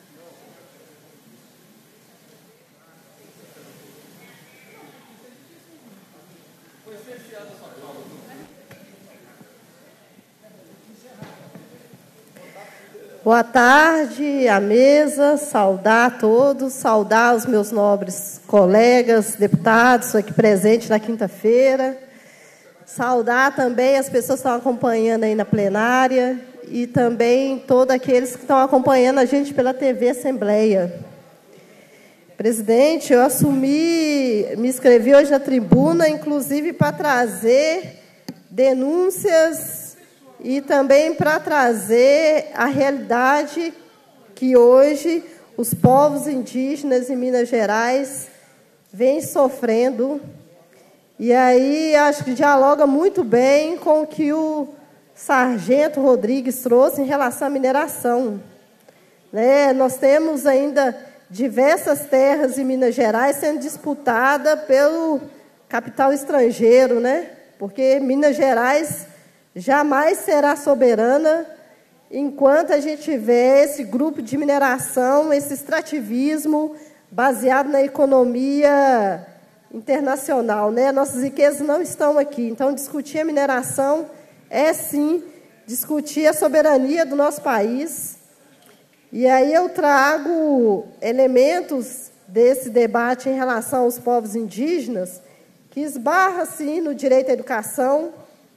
Boa tarde à mesa, saudar a todos, saudar os meus nobres colegas, deputados aqui presentes na quinta-feira, saudar também as pessoas que estão acompanhando aí na plenária e também todos aqueles que estão acompanhando a gente pela T V Assembleia. Presidente, eu assumi, me inscrevi hoje na tribuna, inclusive para trazer denúncias e também para trazer a realidade que hoje os povos indígenas em Minas Gerais vêm sofrendo. E aí acho que dialoga muito bem com o que o sargento Rodrigues trouxe em relação à mineração. Né? Nós temos ainda diversas terras em Minas Gerais sendo disputadas pelo capital estrangeiro, né? Porque Minas Gerais jamais será soberana enquanto a gente tiver esse grupo de mineração, esse extrativismo baseado na economia internacional, né? Nossas riquezas não estão aqui. Então, discutir a mineração é, sim, discutir a soberania do nosso país. E aí eu trago elementos desse debate em relação aos povos indígenas que esbarra, sim, no direito à educação,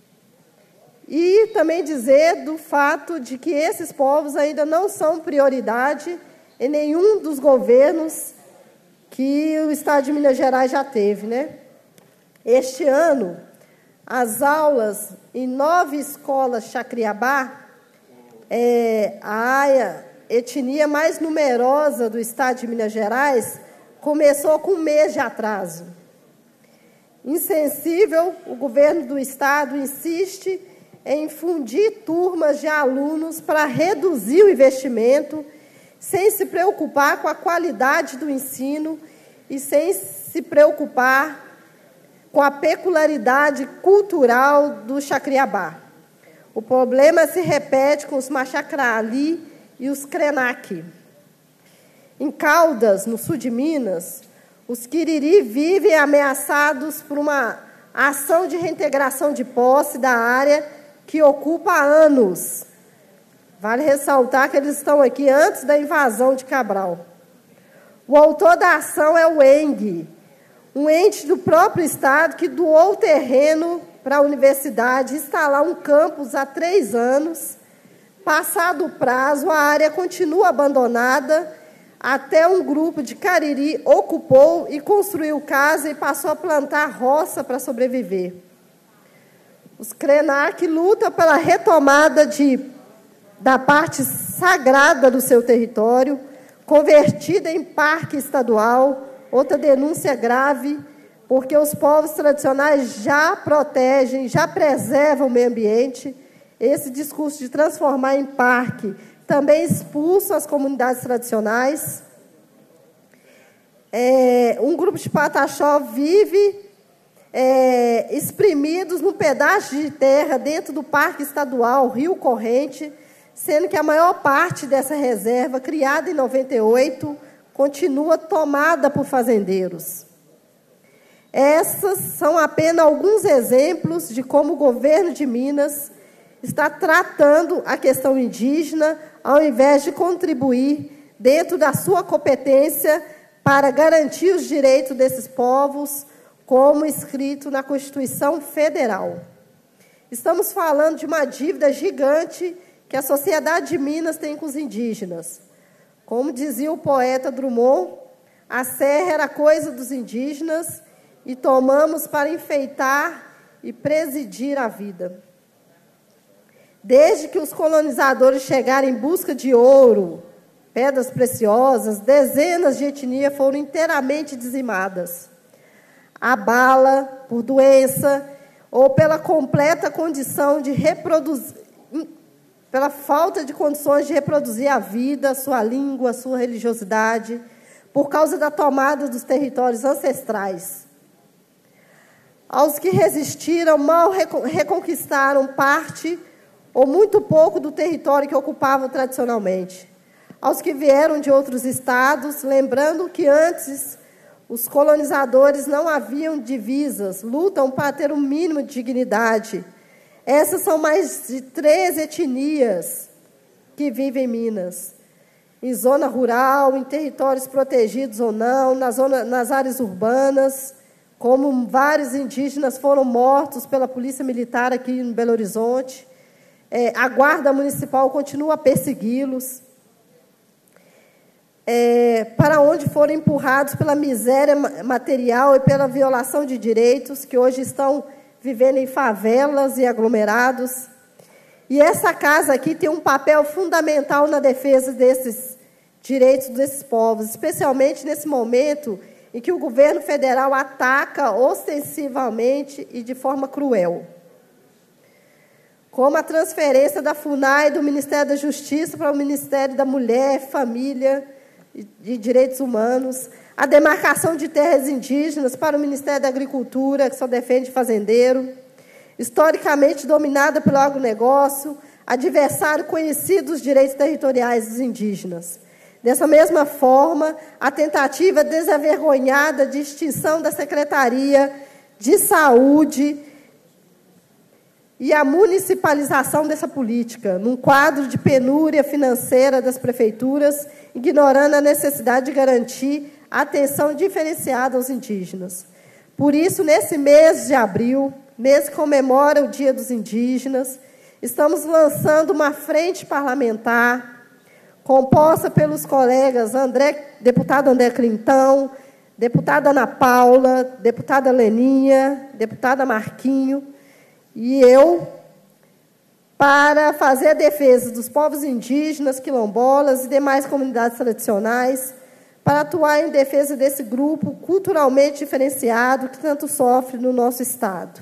e também dizer do fato de que esses povos ainda não são prioridade em nenhum dos governos que o Estado de Minas Gerais já teve, né? Este ano, as aulas em nove escolas Chacriabá, é, a etnia mais numerosa do Estado de Minas Gerais, começou com um mês de atraso. Insensível, o governo do Estado insiste em fundir turmas de alunos para reduzir o investimento, sem se preocupar com a qualidade do ensino e sem se preocupar com a peculiaridade cultural do Chacriabá. O problema se repete com os Machacrali e os Krenak. Em Caldas, no sul de Minas, os Quiriri vivem ameaçados por uma ação de reintegração de posse da área que ocupa há anos. Vale ressaltar que eles estão aqui antes da invasão de Cabral. O autor da ação é o E N G, um ente do próprio Estado que doou o terreno para a universidade instalar um campus há três anos. Passado o prazo, a área continua abandonada, até um grupo de Cariri ocupou e construiu casa e passou a plantar roça para sobreviver. Os Krenak lutam pela retomada de, da parte sagrada do seu território, convertida em parque estadual, outra denúncia grave, porque os povos tradicionais já protegem, já preservam o meio ambiente. Esse discurso de transformar em parque também expulsa as comunidades tradicionais. É, um grupo de Pataxó vive é, exprimidos num pedaço de terra dentro do Parque Estadual Rio Corrente, sendo que a maior parte dessa reserva, criada em noventa e oito, continua tomada por fazendeiros. Essas são apenas alguns exemplos de como o governo de Minas está tratando a questão indígena, ao invés de contribuir dentro da sua competência para garantir os direitos desses povos, como escrito na Constituição Federal. Estamos falando de uma dívida gigante que a sociedade de Minas tem com os indígenas. Como dizia o poeta Drummond, a serra era coisa dos indígenas e tomamos para enfeitar e presidir a vida. Desde que os colonizadores chegaram em busca de ouro, pedras preciosas, dezenas de etnias foram inteiramente dizimadas. A bala, por doença, ou pela completa condição de reproduzir, pela falta de condições de reproduzir a vida, a sua língua, a sua religiosidade, por causa da tomada dos territórios ancestrais. Aos que resistiram, mal reconquistaram parte ou muito pouco do território que ocupavam tradicionalmente. Aos que vieram de outros estados, lembrando que antes os colonizadores não haviam divisas, lutam para ter um mínimo de dignidade. Essas são mais de três etnias que vivem em Minas. Em zona rural, em territórios protegidos ou não, na zona, nas áreas urbanas, como vários indígenas foram mortos pela polícia militar aqui em Belo Horizonte. É, a guarda municipal continua a persegui-los. É, para onde foram empurrados pela miséria material e pela violação de direitos, que hoje estão vivendo em favelas e aglomerados. E essa casa aqui tem um papel fundamental na defesa desses direitos desses povos, especialmente nesse momento em que o governo federal ataca ostensivamente e de forma cruel. Como a transferência da FUNAI do Ministério da Justiça para o Ministério da Mulher, Família e Direitos Humanos, a demarcação de terras indígenas para o Ministério da Agricultura, que só defende fazendeiro, historicamente dominada pelo agronegócio, adversário conhecido dos direitos territoriais dos indígenas. Dessa mesma forma, a tentativa desavergonhada de extinção da Secretaria de Saúde e a municipalização dessa política, num quadro de penúria financeira das prefeituras, ignorando a necessidade de garantir atenção diferenciada aos indígenas. Por isso, nesse mês de abril, mês que comemora o Dia dos Indígenas, estamos lançando uma frente parlamentar composta pelos colegas André, deputado André Clintão, deputada Ana Paula, deputada Leninha, deputada Marquinho, e eu, para fazer a defesa dos povos indígenas, quilombolas e demais comunidades tradicionais, para atuar em defesa desse grupo culturalmente diferenciado que tanto sofre no nosso Estado.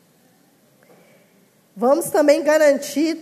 Vamos também garantir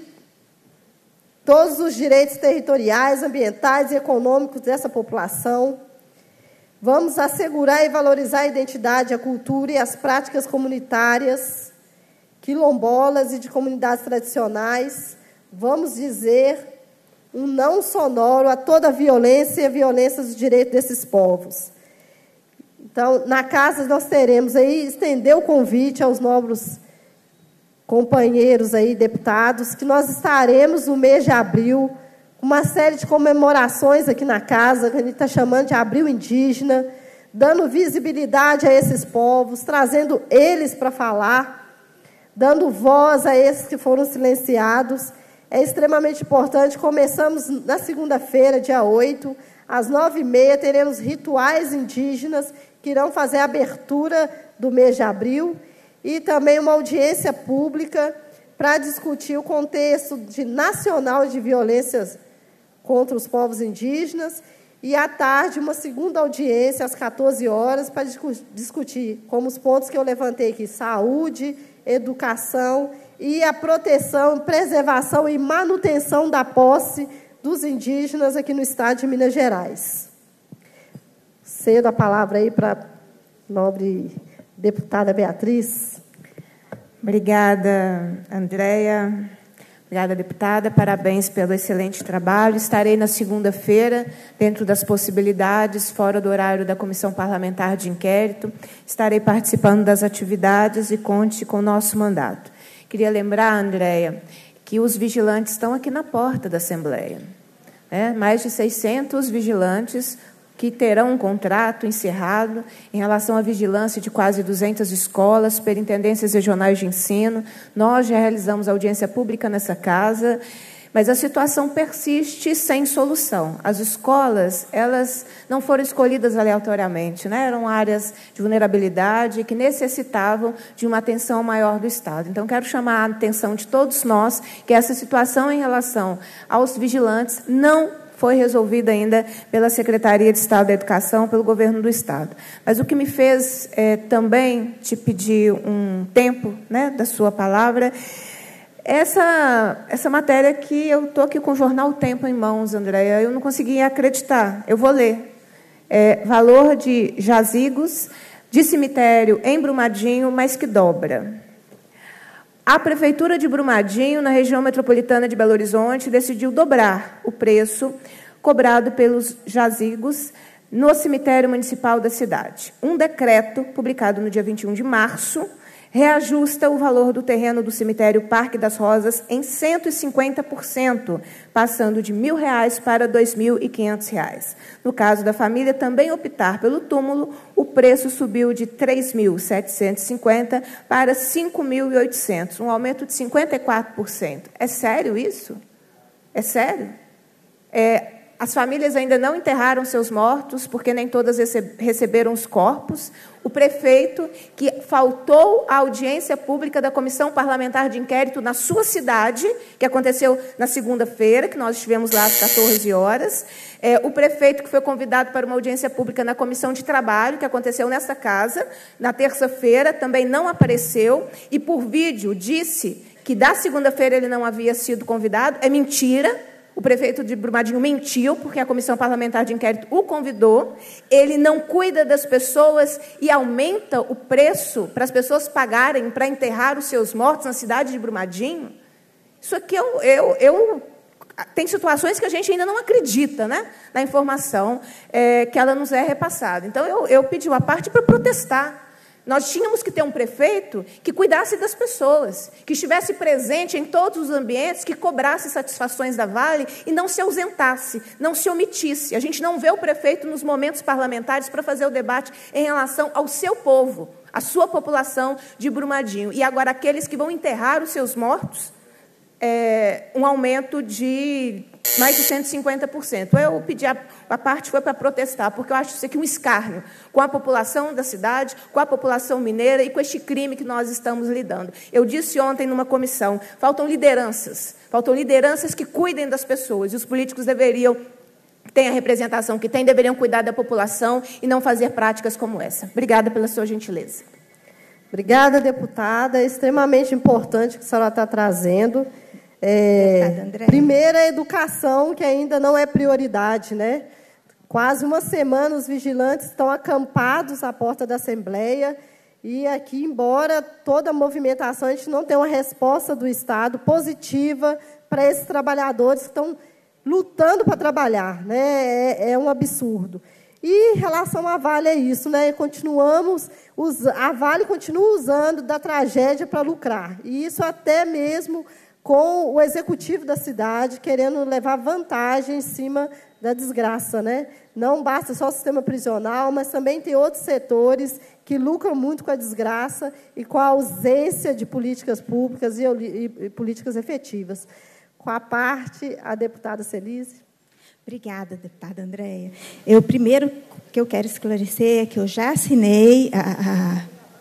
todos os direitos territoriais, ambientais e econômicos dessa população. Vamos assegurar e valorizar a identidade, a cultura e as práticas comunitárias quilombolas e de comunidades tradicionais. Vamos dizer um não sonoro a toda a violência e a violência dos direitos desses povos. Então, na casa nós teremos aí, estender o convite aos nobres companheiros aí, deputados, que nós estaremos no mês de abril, com uma série de comemorações aqui na casa, que a gente está chamando de Abril Indígena, dando visibilidade a esses povos, trazendo eles para falar, dando voz a esses que foram silenciados. É extremamente importante. Começamos na segunda-feira, dia oito, às nove e meia, teremos rituais indígenas que irão fazer a abertura do mês de abril e também uma audiência pública para discutir o contexto de, nacional de violências contra os povos indígenas e, à tarde, uma segunda audiência, às quatorze horas, para discutir como os pontos que eu levantei aqui, saúde, educação e a proteção, preservação e manutenção da posse dos indígenas aqui no Estado de Minas Gerais. Cedo a palavra aí para a nobre deputada Beatriz. Obrigada, Andréia. Obrigada, deputada. Parabéns pelo excelente trabalho. Estarei na segunda-feira, dentro das possibilidades, fora do horário da Comissão Parlamentar de Inquérito. Estarei participando das atividades e conte com o nosso mandato. Queria lembrar, Andréia, que os vigilantes estão aqui na porta da Assembleia. Né? Mais de seiscentos vigilantes que terão um contrato encerrado em relação à vigilância de quase duzentas escolas, superintendências regionais de ensino. Nós já realizamos audiência pública nessa casa, Mas a situação persiste sem solução. As escolas, elas não foram escolhidas aleatoriamente, né? Eram áreas de vulnerabilidade que necessitavam de uma atenção maior do Estado. Então, quero chamar a atenção de todos nós que essa situação em relação aos vigilantes não foi resolvida ainda pela Secretaria de Estado da Educação, pelo governo do Estado. Mas o que me fez é, também te pedir um tempo, né, da sua palavra, essa, essa matéria que eu estou aqui com o jornal O Tempo em mãos, Andréia, eu não consegui acreditar. Eu vou ler. É, valor de jazigos de cemitério em Brumadinho, mas que dobra. A Prefeitura de Brumadinho, na região metropolitana de Belo Horizonte, decidiu dobrar o preço cobrado pelos jazigos no cemitério municipal da cidade. Um decreto, publicado no dia vinte e um de março, reajusta o valor do terreno do cemitério Parque das Rosas em cento e cinquenta por cento, passando de mil reais para dois mil e quinhentos reais. No caso da família também optar pelo túmulo, o preço subiu de três mil setecentos e cinquenta para cinco mil e oitocentos, um aumento de cinquenta e quatro por cento. É sério isso? É sério? É, as famílias ainda não enterraram seus mortos, porque nem todas receberam os corpos. O prefeito, que faltou à audiência pública da Comissão Parlamentar de Inquérito na sua cidade, que aconteceu na segunda-feira, que nós estivemos lá às quatorze horas. É, o prefeito, que foi convidado para uma audiência pública na Comissão de Trabalho, que aconteceu nesta casa, na terça-feira, também não apareceu, e, por vídeo, disse que da segunda-feira ele não havia sido convidado. É mentira. O prefeito de Brumadinho mentiu, porque a Comissão Parlamentar de Inquérito o convidou. Ele não cuida das pessoas e aumenta o preço para as pessoas pagarem para enterrar os seus mortos na cidade de Brumadinho. Isso aqui, eu, eu, eu, tem situações que a gente ainda não acredita, né, na informação é, que ela nos é repassada. Então, eu, eu pedi uma parte para protestar. Nós tínhamos que ter um prefeito que cuidasse das pessoas, que estivesse presente em todos os ambientes, que cobrasse satisfações da Vale e não se ausentasse, não se omitisse. A gente não vê o prefeito nos momentos parlamentares para fazer o debate em relação ao seu povo, à sua população de Brumadinho. E agora, aqueles que vão enterrar os seus mortos, é, um aumento de mais de cento e cinquenta por cento. Eu pedi, a, a parte foi para protestar, porque eu acho isso aqui um escárnio com a população da cidade, com a população mineira e com este crime que nós estamos lidando. Eu disse ontem numa comissão, faltam lideranças, faltam lideranças que cuidem das pessoas, e os políticos deveriam, ter a representação que têm, deveriam cuidar da população e não fazer práticas como essa. Obrigada pela sua gentileza. Obrigada, deputada. É extremamente importante o que a senhora está trazendo. É, primeiro, a educação, que ainda não é prioridade, né? Quase uma semana os vigilantes estão acampados à porta da Assembleia e aqui, embora toda a movimentação, a gente não tem uma resposta do Estado positiva para esses trabalhadores que estão lutando para trabalhar, né? É, é um absurdo. E em relação à Vale é isso, né? Continuamos, a Vale continua usando da tragédia para lucrar, e isso até mesmo com o executivo da cidade querendo levar vantagem em cima da desgraça, né? Não basta só o sistema prisional, mas também tem outros setores que lucram muito com a desgraça e com a ausência de políticas públicas e, e, e políticas efetivas. Com a parte, a deputada Celise. Obrigada, deputada Andréia. Eu, primeiro, que eu quero esclarecer é que eu já assinei a, a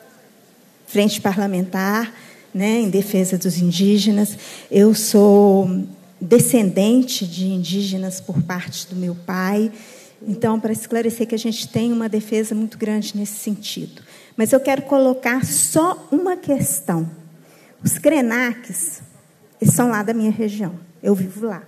frente parlamentar, né, em defesa dos indígenas. Eu sou descendente de indígenas por parte do meu pai. Então, para esclarecer que a gente tem uma defesa muito grande nesse sentido. Mas eu quero colocar só uma questão. Os Krenaques, eles são lá da minha região. Eu vivo lá.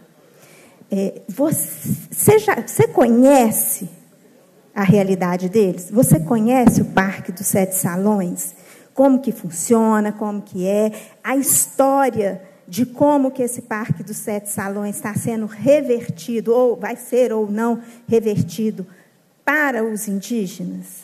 É, você, já, você conhece a realidade deles? Você conhece o Parque dos Sete Salões? Como que funciona, como que é, a história de como que esse Parque dos Sete Salões está sendo revertido, ou vai ser ou não revertido, para os indígenas?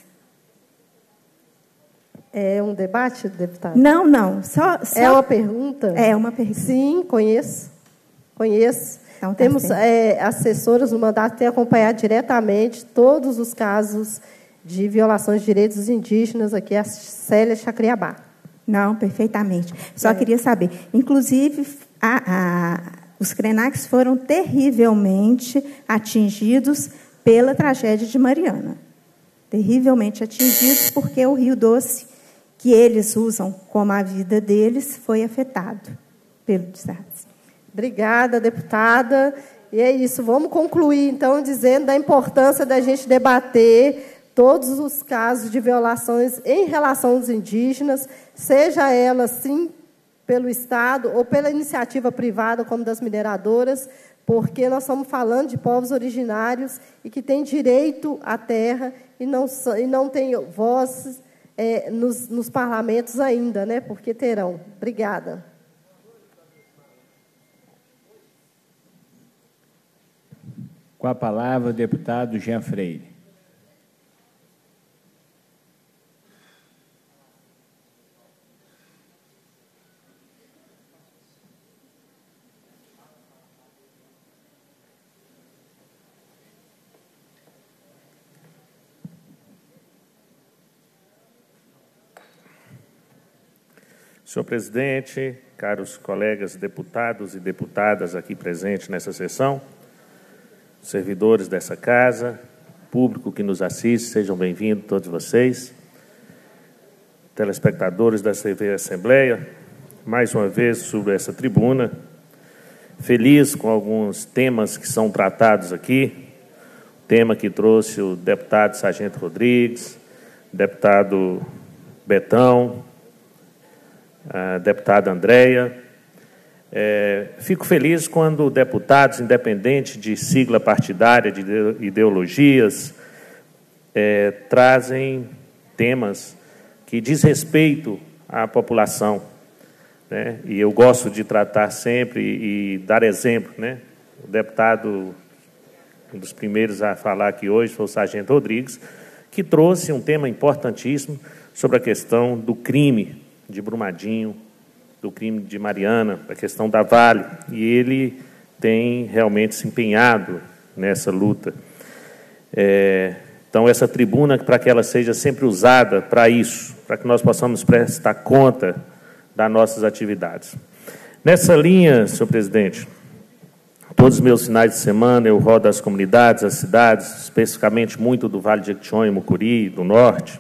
É um debate, deputada? Não, não. Só, só... É uma pergunta? É uma pergunta. Sim, conheço. Conheço. Então, tá Temos é, assessoras no mandato que têm acompanhado diretamente todos os casos de violações de direitos dos indígenas, aqui a Célia Chacriabá. Não, perfeitamente. Só é. queria saber. Inclusive, a, a, Os Krenacs foram terrivelmente atingidos pela tragédia de Mariana. Terrivelmente atingidos porque o Rio Doce, que eles usam como a vida deles, foi afetado pelo desastre. Obrigada, deputada. E é isso, vamos concluir, então, dizendo da importância da gente debater todos os casos de violações em relação aos indígenas, seja ela, sim, pelo Estado ou pela iniciativa privada, como das mineradoras, porque nós estamos falando de povos originários e que têm direito à terra e não, e não têm voz é, nos, nos parlamentos ainda, né? Porque terão. Obrigada. Com a palavra, o deputado Jean Freire. Senhor presidente, caros colegas deputados e deputadas aqui presentes nessa sessão, servidores dessa casa, público que nos assiste, sejam bem-vindos todos vocês, telespectadores da T V Assembleia, mais uma vez sobre essa tribuna, feliz com alguns temas que são tratados aqui, o tema que trouxe o deputado Sargento Rodrigues, deputado Betão, a deputada Andréia. É, fico feliz quando deputados, independente de sigla partidária, de ideologias, é, trazem temas que diz respeito à população, né? E eu gosto de tratar sempre e, e dar exemplo, né? O deputado, um dos primeiros a falar aqui hoje, foi o Sargento Rodrigues, que trouxe um tema importantíssimo sobre a questão do crime de Brumadinho, do crime de Mariana, a questão da Vale, e ele tem realmente se empenhado nessa luta. É, então, essa tribuna, para que ela seja sempre usada para isso, para que nós possamos prestar conta das nossas atividades. Nessa linha, senhor presidente, todos os meus finais de semana eu rodo as comunidades, as cidades, especificamente muito do Vale de Jequitinhonha, Mucuri, do Norte,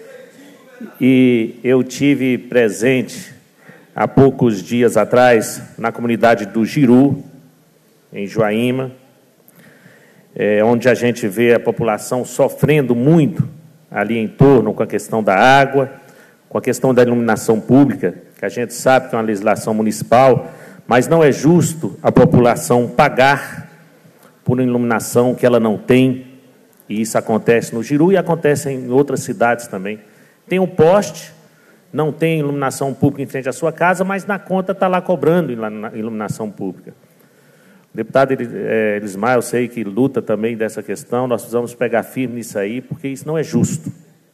e eu tive presente há poucos dias atrás na comunidade do Giru, em Joaíma, é, onde a gente vê a população sofrendo muito ali em torno com a questão da água, com a questão da iluminação pública, que a gente sabe que é uma legislação municipal, mas não é justo a população pagar por uma iluminação que ela não tem, e isso acontece no Giru e acontece em outras cidades também. Tem um poste, não tem iluminação pública em frente à sua casa, mas na conta está lá cobrando iluminação pública. O deputado Elismar, eu sei que luta também dessa questão, nós precisamos pegar firme nisso aí, porque isso não é justo.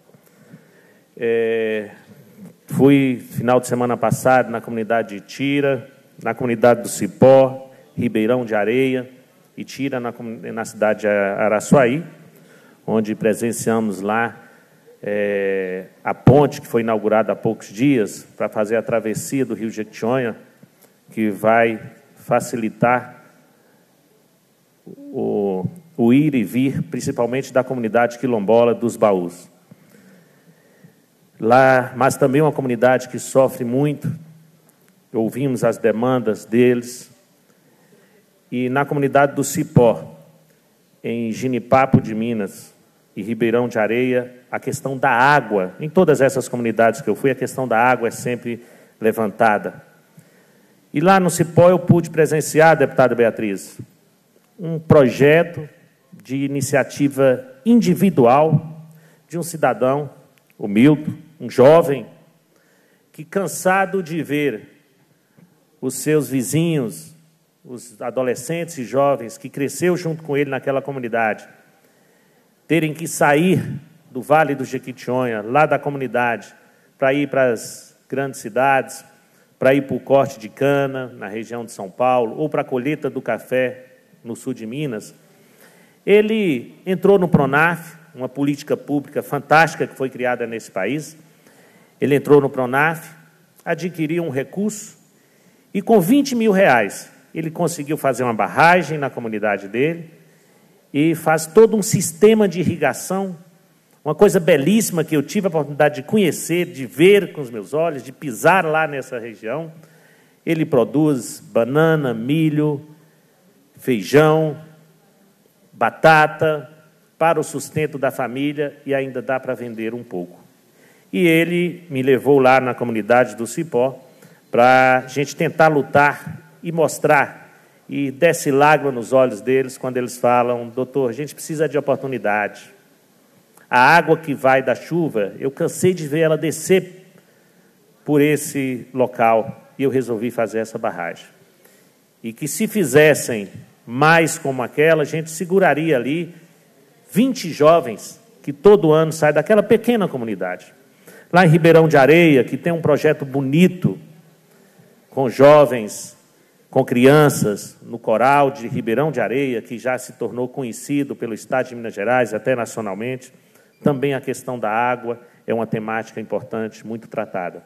É, fui, final de semana passado, na comunidade de Tira, na comunidade do Cipó, Ribeirão de Areia, e Tira, na, na cidade de Araçuaí, onde presenciamos lá É, a ponte que foi inaugurada há poucos dias para fazer a travessia do Rio Jequitinhonha, que vai facilitar o, o ir e vir, principalmente da comunidade quilombola dos Baús. Lá, mas também uma comunidade que sofre muito, ouvimos as demandas deles, e na comunidade do Cipó, em Ginipapo de Minas, e Ribeirão de Areia, a questão da água, em todas essas comunidades que eu fui, a questão da água é sempre levantada. E lá no Cipó eu pude presenciar, deputada Beatriz, um projeto de iniciativa individual de um cidadão, o Milton, um jovem, que cansado de ver os seus vizinhos, os adolescentes e jovens que cresceu junto com ele naquela comunidade, terem que sair do Vale do Jequitinhonha, lá da comunidade, para ir para as grandes cidades, para ir para o corte de cana, na região de São Paulo, ou para a colheita do café, no sul de Minas, ele entrou no Pronaf, uma política pública fantástica que foi criada nesse país. Ele entrou no Pronaf, adquiriu um recurso, e com vinte mil reais, ele conseguiu fazer uma barragem na comunidade dele e faz todo um sistema de irrigação, uma coisa belíssima que eu tive a oportunidade de conhecer, de ver com os meus olhos, de pisar lá nessa região. Ele produz banana, milho, feijão, batata, para o sustento da família e ainda dá para vender um pouco. E ele me levou lá na comunidade do Cipó para a gente tentar lutar e mostrar, e desce lágrima nos olhos deles quando eles falam: doutor, a gente precisa de oportunidade. A água que vai da chuva, eu cansei de ver ela descer por esse local e eu resolvi fazer essa barragem. E que se fizessem mais como aquela, a gente seguraria ali vinte jovens que todo ano saem daquela pequena comunidade. Lá em Ribeirão de Areia, que tem um projeto bonito, com jovens, com crianças, no coral de Ribeirão de Areia, que já se tornou conhecido pelo Estado de Minas Gerais, até nacionalmente. Também a questão da água é uma temática importante, muito tratada.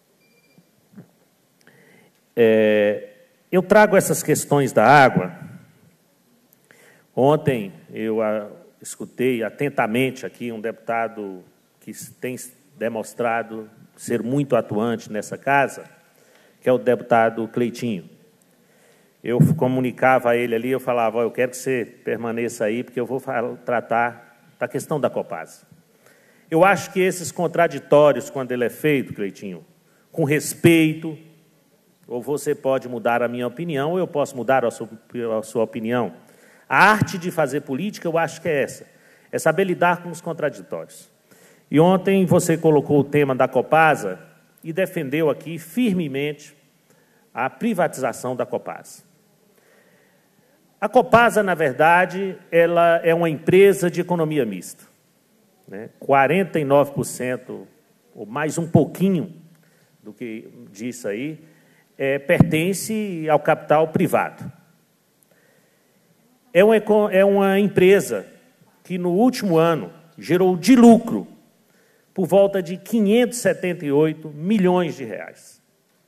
É, eu trago essas questões da água. Ontem eu a, escutei atentamente aqui um deputado que tem demonstrado ser muito atuante nessa casa, que é o deputado Cleitinho. Eu comunicava a ele ali, eu falava: oh, eu quero que você permaneça aí, porque eu vou falar, tratar da questão da Copasa. Eu acho que esses contraditórios, quando ele é feito, Cleitinho, com respeito, ou você pode mudar a minha opinião, ou eu posso mudar a sua, a sua opinião. A arte de fazer política, eu acho que é essa, é saber lidar com os contraditórios. E ontem você colocou o tema da Copasa e defendeu aqui firmemente a privatização da Copasa. A Copasa, na verdade, ela é uma empresa de economia mista, né? quarenta e nove por cento, ou mais um pouquinho do que disso aí, é, pertence ao capital privado. É uma, é uma empresa que, no último ano, gerou de lucro por volta de quinhentos e setenta e oito milhões de reais.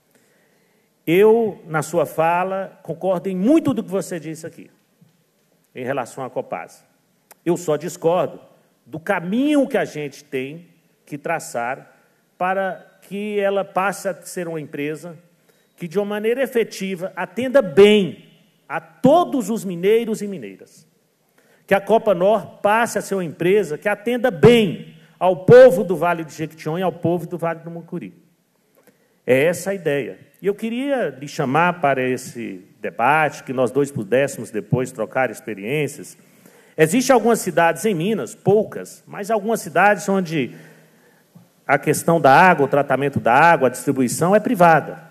Eu, na sua fala, concordo em muito do que você disse aqui, em relação à Copasa. Eu só discordo do caminho que a gente tem que traçar para que ela passe a ser uma empresa que, de uma maneira efetiva, atenda bem a todos os mineiros e mineiras. Que a Copanor passe a ser uma empresa que atenda bem ao povo do Vale do Jequitinhonha e ao povo do Vale do Mucuri. É essa a ideia. E eu queria lhe chamar para esse debate, que nós dois pudéssemos depois trocar experiências. Existem algumas cidades em Minas, poucas, mas algumas cidades onde a questão da água, o tratamento da água, a distribuição é privada.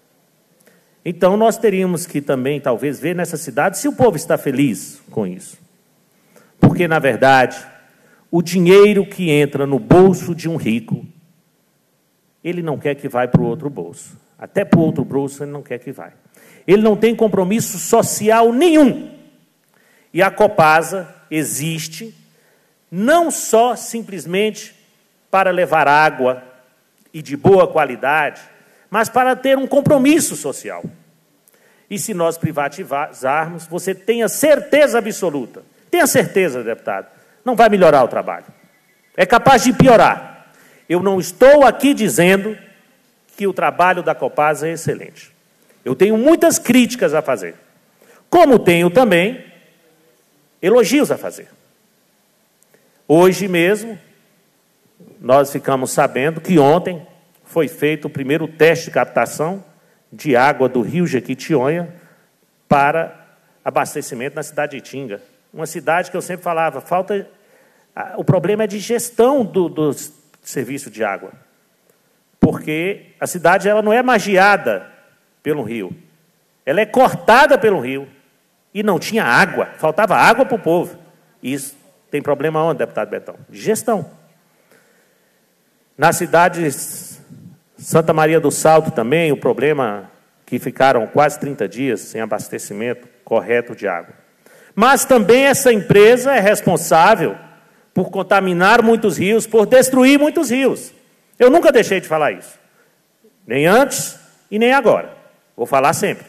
Então, nós teríamos que também, talvez, ver nessa cidade se o povo está feliz com isso. Porque, na verdade, o dinheiro que entra no bolso de um rico, ele não quer que vá para o outro bolso. Até para o outro bolso ele não quer que vá. Ele não tem compromisso social nenhum. E a Copasa existe não só simplesmente para levar água e de boa qualidade, mas para ter um compromisso social. E se nós privatizarmos, você tenha certeza absoluta, tenha certeza, deputado, não vai melhorar o trabalho. É capaz de piorar. Eu não estou aqui dizendo que o trabalho da Copasa é excelente. Eu tenho muitas críticas a fazer, como tenho também elogios a fazer. Hoje mesmo, nós ficamos sabendo que ontem foi feito o primeiro teste de captação de água do rio Jequitinhonha para abastecimento na cidade de Itinga. Uma cidade que eu sempre falava, falta... O problema é de gestão do, do serviço de água. Porque a cidade ela não é magiada pelo rio. Ela é cortada pelo rio. E não tinha água. Faltava água para o povo. Isso tem problema onde, deputado Betão? De gestão. Na cidade de Santa Maria do Salto também, o problema que ficaram quase trinta dias sem abastecimento correto de água. Mas também essa empresa é responsável por contaminar muitos rios, por destruir muitos rios. Eu nunca deixei de falar isso. Nem antes e nem agora. Vou falar sempre.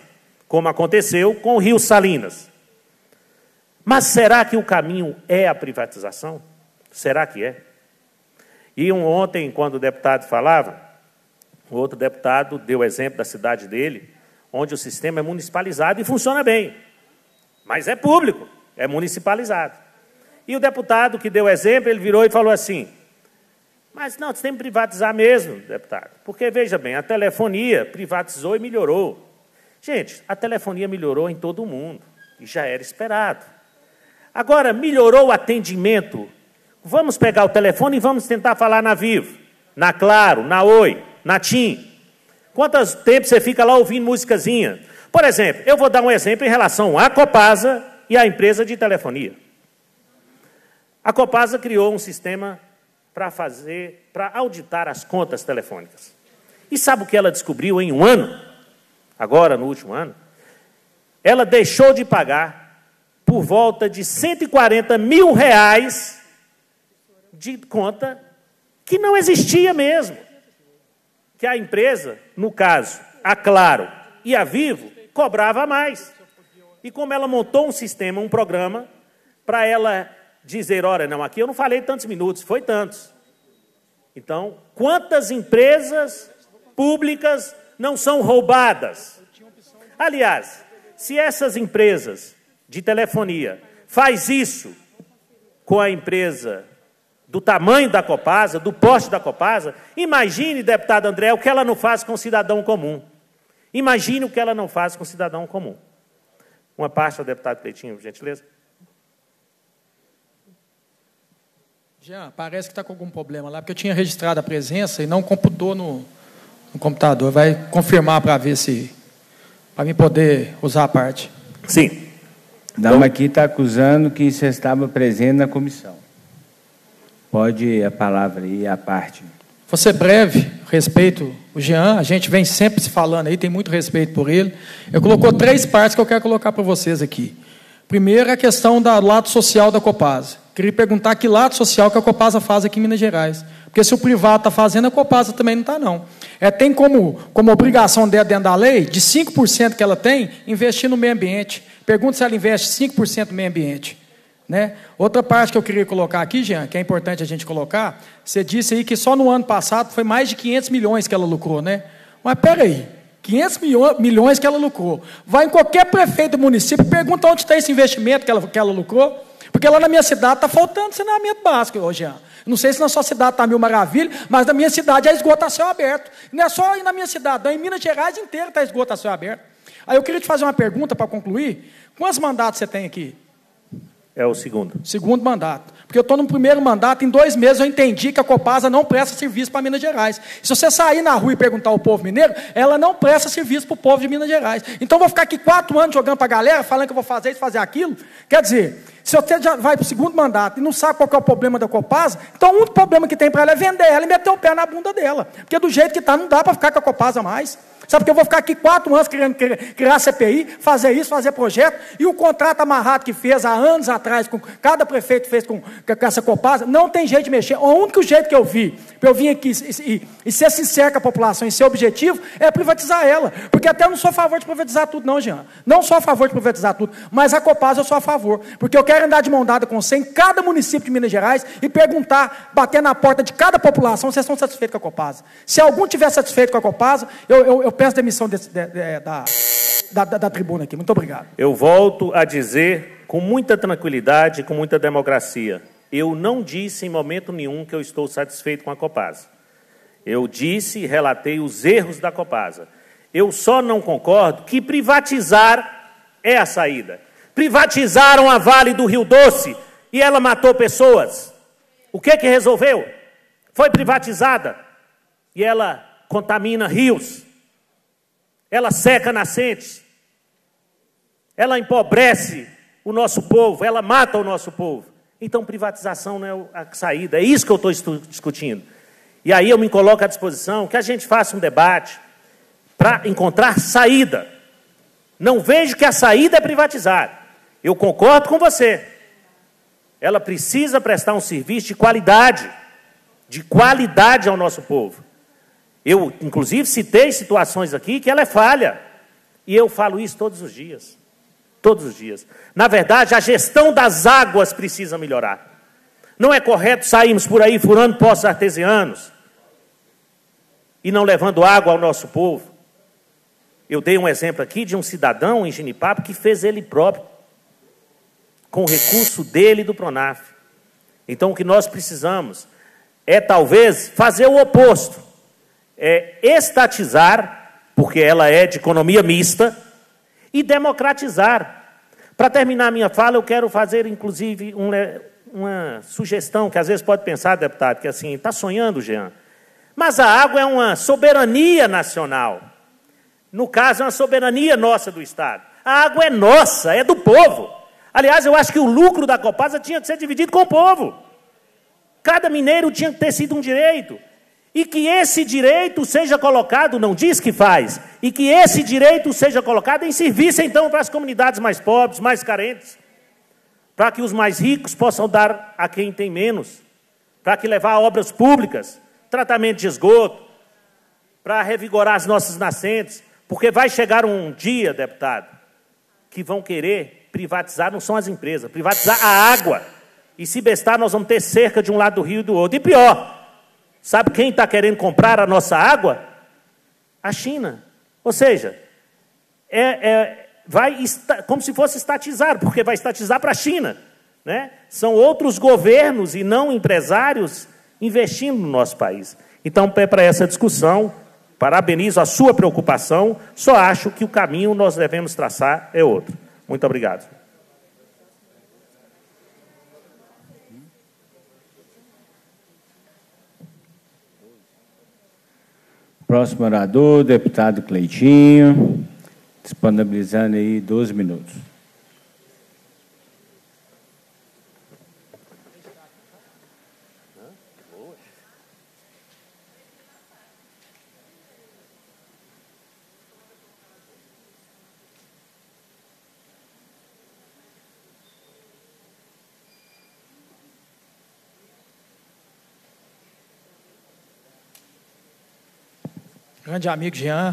como aconteceu com o Rio Salinas. Mas será que o caminho é a privatização? Será que é? E um, ontem, quando o deputado falava, o outro deputado deu o exemplo da cidade dele, onde o sistema é municipalizado e funciona bem. Mas é público, é municipalizado. E o deputado que deu o exemplo, ele virou e falou assim, mas não, você tem que privatizar mesmo, deputado. Porque, veja bem, a telefonia privatizou e melhorou. Gente, a telefonia melhorou em todo o mundo, e já era esperado. Agora, melhorou o atendimento. Vamos pegar o telefone e vamos tentar falar na Vivo, na Claro, na Oi, na TIM. Quanto tempo você fica lá ouvindo musicazinha? Por exemplo, eu vou dar um exemplo em relação à Copasa e à empresa de telefonia. A Copasa criou um sistema para fazer, para auditar as contas telefônicas. E sabe o que ela descobriu em um ano? Agora, no último ano? Ela deixou de pagar por volta de cento e quarenta mil reais de conta que não existia mesmo. Que a empresa, no caso, a Claro e a Vivo, cobrava mais. E como ela montou um sistema, um programa, para ela dizer, olha, não, aqui eu não falei tantos minutos, foi tantos. Então, quantas empresas públicas não são roubadas? Aliás, se essas empresas de telefonia faz isso com a empresa do tamanho da Copasa, do porte da Copasa, imagine, deputado André, o que ela não faz com o cidadão comum. Imagine o que ela não faz com o cidadão comum. Uma parte do deputado Cleitinho, por gentileza. Jean, parece que está com algum problema lá, porque eu tinha registrado a presença e não computou no, no computador. Vai confirmar para ver se... para mim poder usar a parte. Sim. A dama aqui está acusando que você estava presente na comissão. Pode a palavra aí, a parte. Vou ser breve, respeito o Jean, a gente vem sempre se falando aí, tem muito respeito por ele. Eu colocou três partes que eu quero colocar para vocês aqui. Primeiro, a questão do lado social da Copasa. Queria perguntar que lado social que a Copasa faz aqui em Minas Gerais. Porque se o privado está fazendo, a Copasa também não está, não. É, tem como, como obrigação dela dentro da lei, de cinco por cento que ela tem, investir no meio ambiente. Pergunta se ela investe cinco por cento no meio ambiente. Né? Outra parte que eu queria colocar aqui, Jean, que é importante a gente colocar, você disse aí que só no ano passado foi mais de quinhentos milhões que ela lucrou, né? Mas peraí, quinhentos milhões que ela lucrou. Vai em qualquer prefeito do município e pergunta onde está esse investimento que ela, que ela lucrou. Porque lá na minha cidade está faltando saneamento básico, ô Jean. Não sei se na sua cidade está mil maravilha, mas na minha cidade a esgoto está a céu aberto. Não é só na minha cidade, não, em Minas Gerais inteira está esgoto a céu aberto. Aí eu queria te fazer uma pergunta para concluir. Quantos mandatos você tem aqui? É o segundo. Segundo mandato. Porque eu estou no primeiro mandato, em dois meses eu entendi que a Copasa não presta serviço para Minas Gerais. Se você sair na rua e perguntar ao povo mineiro, ela não presta serviço para o povo de Minas Gerais. Então eu vou ficar aqui quatro anos jogando para a galera, falando que eu vou fazer isso, fazer aquilo. Quer dizer, se você já vai para o segundo mandato e não sabe qual que é o problema da Copasa, então o único problema que tem para ela é vender ela e meter o pé na bunda dela. Porque do jeito que está, não dá para ficar com a Copasa mais. Sabe que eu vou ficar aqui quatro anos querendo criar C P I, fazer isso, fazer projeto, e o contrato amarrado que fez há anos atrás, com cada prefeito fez com, com essa Copasa, não tem jeito de mexer. O único jeito que eu vi, para eu vir aqui e, e, e ser sincero com a população e ser objetivo, é privatizar ela. Porque até eu não sou a favor de privatizar tudo, não, Jean. Não sou a favor de privatizar tudo, mas a Copasa eu sou a favor. Porque eu quero andar de mão dada com você em cada município de Minas Gerais e perguntar, bater na porta de cada população, se vocês estão satisfeitos com a Copasa. Se algum estiver satisfeito com a Copasa, eu, eu, eu peço demissão desse, de, de, da, da, da, da tribuna aqui. Muito obrigado. Eu volto a dizer, com muita tranquilidade, com muita democracia, eu não disse em momento nenhum que eu estou satisfeito com a Copasa. Eu disse e relatei os erros da Copasa. Eu só não concordo que privatizar é a saída. Privatizaram a Vale do Rio Doce e ela matou pessoas. O que que resolveu? Foi privatizada e ela contamina rios. Ela seca nascentes, ela empobrece o nosso povo, ela mata o nosso povo. Então, privatização não é a saída, é isso que eu estou discutindo. E aí eu me coloco à disposição que a gente faça um debate para encontrar saída. Não vejo que a saída é privatizar. Eu concordo com você. Ela precisa prestar um serviço de qualidade, de qualidade ao nosso povo. Eu, inclusive, citei situações aqui que ela é falha. E eu falo isso todos os dias. Todos os dias. Na verdade, a gestão das águas precisa melhorar. Não é correto sairmos por aí furando poços artesianos e não levando água ao nosso povo. Eu dei um exemplo aqui de um cidadão em Genipapo que fez ele próprio, com o recurso dele e do Pronaf. Então, o que nós precisamos é, talvez, fazer o oposto. É estatizar, porque ela é de economia mista, e democratizar. Para terminar minha fala, eu quero fazer, inclusive, um, uma sugestão, que às vezes pode pensar, deputado, que assim, está sonhando, Jean. Mas a água é uma soberania nacional. No caso, é uma soberania nossa do Estado. A água é nossa, é do povo. Aliás, eu acho que o lucro da Copasa tinha que ser dividido com o povo. Cada mineiro tinha que ter sido um direito. E que esse direito seja colocado, não diz que faz, e que esse direito seja colocado em serviço, então, para as comunidades mais pobres, mais carentes, para que os mais ricos possam dar a quem tem menos, para que levar obras públicas, tratamento de esgoto, para revigorar as nossas nascentes, porque vai chegar um dia, deputado, que vão querer privatizar, não são as empresas, privatizar a água. E se bestar, nós vamos ter cerca de um lado do rio e do outro. E pior, sabe quem está querendo comprar a nossa água? A China. Ou seja, é, é, vai esta, como se fosse estatizar, porque vai estatizar para a China. Né? São outros governos e não empresários investindo no nosso país. Então, para essa discussão, parabenizo a sua preocupação, só acho que o caminho nós devemos traçar é outro. Muito obrigado. Próximo orador, deputado Cleitinho, disponibilizando aí doze minutos. Grande amigo Jean,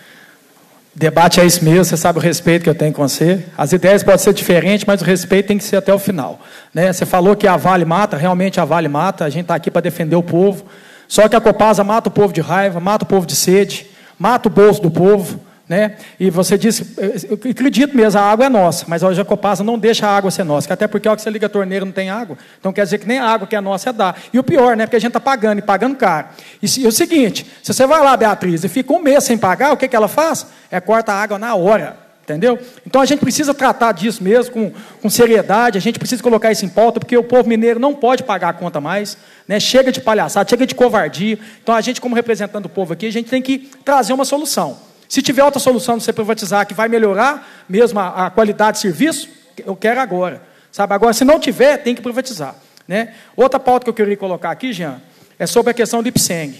debate é isso mesmo, você sabe o respeito que eu tenho com você. As ideias podem ser diferentes, mas o respeito tem que ser até o final. Né? Você falou que a Vale mata, realmente a Vale mata, a gente está aqui para defender o povo, só que a Copasa mata o povo de raiva, mata o povo de sede, mata o bolso do povo. Né? E você disse, eu acredito mesmo, a água é nossa, mas hoje a Copasa não deixa a água ser nossa, até porque a hora que você liga a torneira não tem água, então quer dizer que nem a água que é nossa é dar. E o pior, né, porque a gente está pagando, e pagando caro. E, se, e o seguinte, se você vai lá, Beatriz, e fica um mês sem pagar, o que, que ela faz? É corta a água na hora, entendeu? Então a gente precisa tratar disso mesmo com, com seriedade, a gente precisa colocar isso em pauta, porque o povo mineiro não pode pagar a conta mais, né? Chega de palhaçada, chega de covardia. Então a gente, como representante do povo aqui, a gente tem que trazer uma solução. Se tiver outra solução de você privatizar que vai melhorar mesmo a, a qualidade de serviço, eu quero agora. Sabe? Agora, se não tiver, tem que privatizar. Né? Outra pauta que eu queria colocar aqui, Jean, é sobre a questão do IPSENG.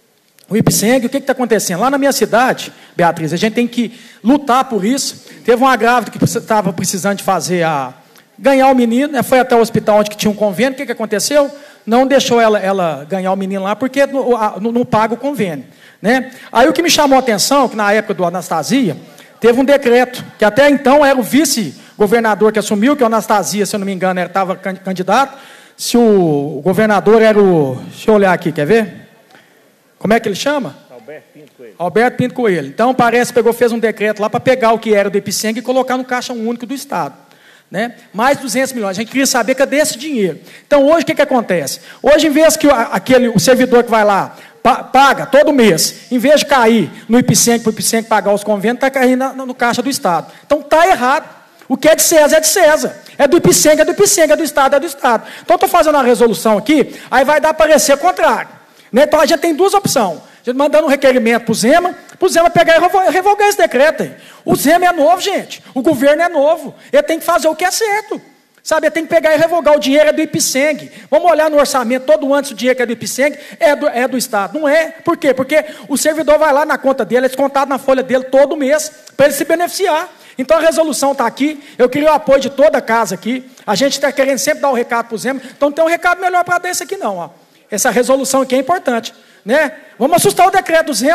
O IPSENG, o que está acontecendo? Lá na minha cidade, Beatriz, a gente tem que lutar por isso. Teve uma grávida que estava precisando de fazer a... ganhar o menino, né? Foi até o hospital onde que tinha um convênio. O que, que aconteceu? Não deixou ela, ela ganhar o menino lá, porque não, não, não paga o convênio. Né? Aí o que me chamou a atenção, que na época do Anastasia, teve um decreto, que até então era o vice-governador que assumiu, que o Anastasia, se eu não me engano, estava candidato, se o governador era o... Deixa eu olhar aqui, quer ver? Como é que ele chama? Alberto Pinto Coelho. Alberto Pinto Coelho. Então, parece que pegou, fez um decreto lá para pegar o que era do IPSENG e colocar no caixa único do Estado. Né? Mais duzentos milhões. A gente queria saber cadê esse dinheiro. Então, hoje, o que, que acontece? Hoje, em vez que o, aquele, o servidor que vai lá paga todo mês, em vez de cair no IPSENG, para o IPSENG pagar os convênios, está caindo na, no caixa do Estado. Então, está errado. O que é de César é de César. É do IPSENG, é do IPSENG, é do Estado, é do Estado. Então, estou fazendo uma resolução aqui, aí vai dar parecer contrário. Né? Então, a gente tem duas opções. A gente mandando um requerimento para o Zema, para o Zema pegar e revogar esse decreto aí. O Zema é novo, gente. O governo é novo. Ele tem que fazer o que é certo. Sabe, tem que pegar e revogar. O dinheiro é do IPSENG. Vamos olhar no orçamento, todo ano, se o dinheiro que é do IPSENG é do, é do Estado. Não é. Por quê? Porque o servidor vai lá na conta dele, é descontado na folha dele todo mês, para ele se beneficiar. Então a resolução está aqui, eu queria o apoio de toda a casa aqui. A gente está querendo sempre dar um recado para o Zema, então não tem um recado melhor para dar esse aqui não. Ó. Essa resolução aqui é importante. Né? Vamos assustar o decreto do Zema.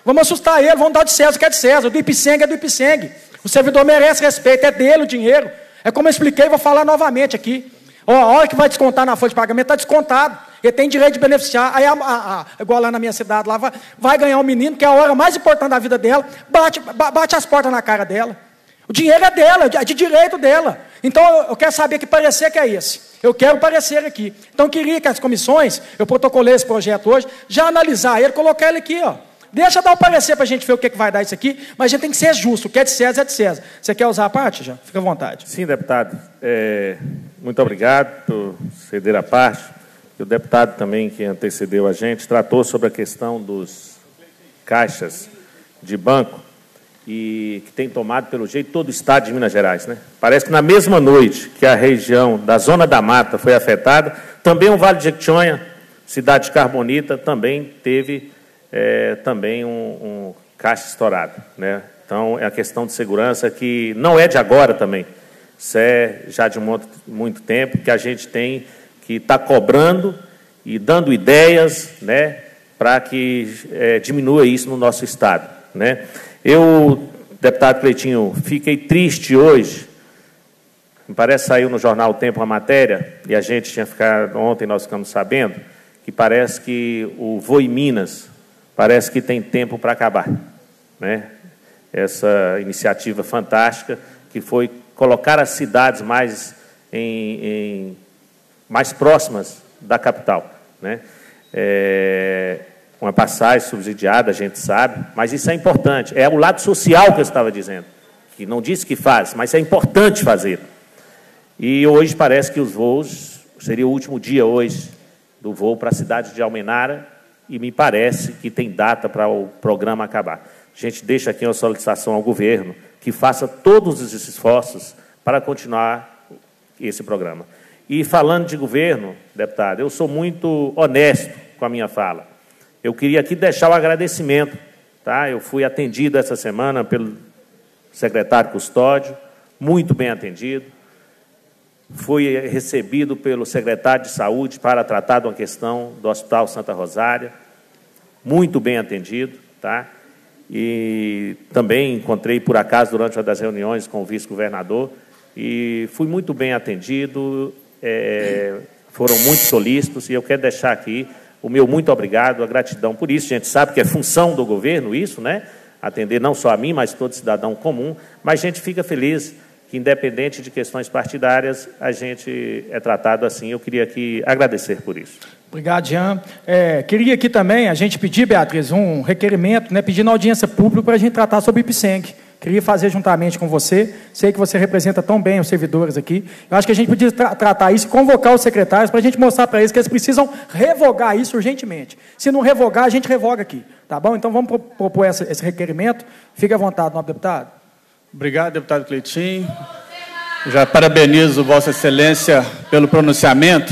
Vamos assustar ele, vamos dar de César o que é de César. O do Ipseng é do Ipseng. O servidor merece respeito, é dele o dinheiro. É como eu expliquei, vou falar novamente aqui. Ó, a hora que vai descontar na folha de pagamento, está descontado. Ele tem direito de beneficiar. Aí, a, a, a, igual lá na minha cidade, lá vai, vai ganhar um menino, que é a hora mais importante da vida dela, bate, bate as portas na cara dela. O dinheiro é dela, é de direito dela. Então, eu quero saber que parecer que é esse. Eu quero parecer aqui. Então, eu queria que as comissões, eu protocolei esse projeto hoje, já analisar ele, colocar ele aqui, ó. Deixa dar o parecer para a gente ver o que, que vai dar isso aqui, mas a gente tem que ser justo. O que é de César é de César. Você quer usar a parte, já? Fica à vontade. Sim, deputado. É, muito obrigado por ceder a parte. E o deputado também, que antecedeu a gente, tratou sobre a questão dos caixas de banco e que tem tomado, pelo jeito, todo o estado de Minas Gerais, né? Parece que na mesma noite que a região da Zona da Mata foi afetada, também o Vale de Jequitinhonha, cidade de Carbonita, também teve é, também um, um caixa estourado, né? Então, é a questão de segurança que não é de agora também, isso é já de muito, muito tempo, que a gente tem que estar tá cobrando e dando ideias, né, para que é, diminua isso no nosso estado, né? Eu, deputado Cleitinho, fiquei triste hoje, me parece que saiu no jornal O Tempo a matéria, e a gente tinha ficado, ontem nós ficamos sabendo, que parece que o Voo em Minas, parece que tem tempo para acabar, né? Essa iniciativa fantástica, que foi colocar as cidades mais, em, em, mais próximas da capital, né? É, uma passagem subsidiada, a gente sabe, mas isso é importante. É o lado social que eu estava dizendo, que não disse que faz, mas é importante fazer. E hoje parece que os voos, seria o último dia hoje do voo para a cidade de Almenara, e me parece que tem data para o programa acabar. A gente deixa aqui uma solicitação ao governo que faça todos os esforços para continuar esse programa. E falando de governo, deputado, eu sou muito honesto com a minha fala. Eu queria aqui deixar o agradecimento, tá? Eu fui atendido essa semana pelo secretário Custódio, muito bem atendido. Fui recebido pelo secretário de Saúde para tratar de uma questão do Hospital Santa Rosária, muito bem atendido, tá? E também encontrei, por acaso, durante uma das reuniões com o vice-governador, e fui muito bem atendido, é, foram muito solícitos, e eu quero deixar aqui o meu muito obrigado, a gratidão por isso. A gente sabe que é função do governo isso, né? Atender não só a mim, mas todo cidadão comum, mas a gente fica feliz que, independente de questões partidárias, a gente é tratado assim. Eu queria aqui agradecer por isso. Obrigado, Jean. É, queria aqui também a gente pedir, Beatriz, um requerimento, né, pedindo audiência pública para a gente tratar sobre o Ipseng. Queria fazer juntamente com você, sei que você representa tão bem os servidores aqui. Eu acho que a gente podia tra tratar isso, convocar os secretários para a gente mostrar para eles que eles precisam revogar isso urgentemente. Se não revogar, a gente revoga aqui, tá bom? Então vamos propor essa, esse requerimento. Fique à vontade, nobre deputado. Obrigado, deputado Cleitinho. Já parabenizo Vossa Excelência pelo pronunciamento.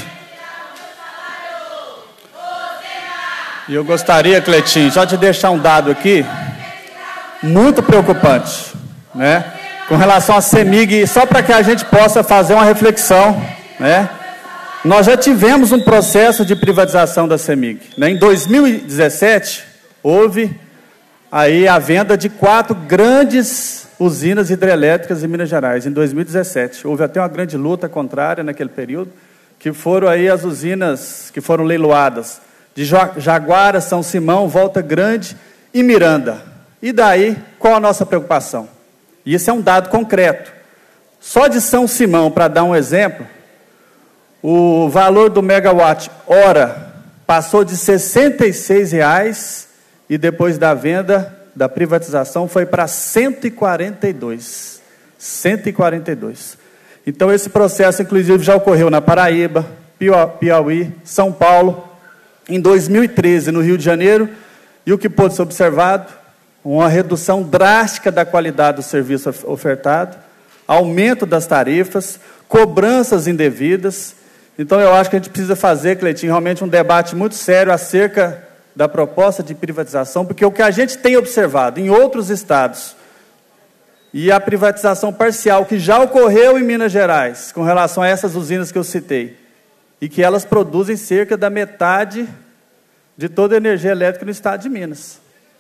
E eu gostaria, Cleitinho, só de deixar um dado aqui, muito preocupante, né? Com relação à CEMIG, só para que a gente possa fazer uma reflexão, né? Nós já tivemos um processo de privatização da CEMIG, né? Em dois mil e dezessete, houve aí a venda de quatro grandes usinas hidrelétricas em Minas Gerais, em dois mil e dezessete. Houve até uma grande luta contrária naquele período, que foram aí as usinas que foram leiloadas, de Jaguara, São Simão, Volta Grande e Miranda. E daí, qual a nossa preocupação? E isso é um dado concreto. Só de São Simão, para dar um exemplo, o valor do megawatt hora passou de sessenta e seis reais e depois da venda, da privatização, foi para cento e quarenta e dois. cento e quarenta e dois. Então, esse processo, inclusive, já ocorreu na Paraíba, Piauí, São Paulo, em dois mil e treze, no Rio de Janeiro, e o que pôde ser observado? Uma redução drástica da qualidade do serviço ofertado, aumento das tarifas, cobranças indevidas. Então, eu acho que a gente precisa fazer, Cleitinho, realmente um debate muito sério acerca da proposta de privatização, porque o que a gente tem observado em outros estados, e a privatização parcial que já ocorreu em Minas Gerais, com relação a essas usinas que eu citei, e que elas produzem cerca da metade de toda a energia elétrica no estado de Minas.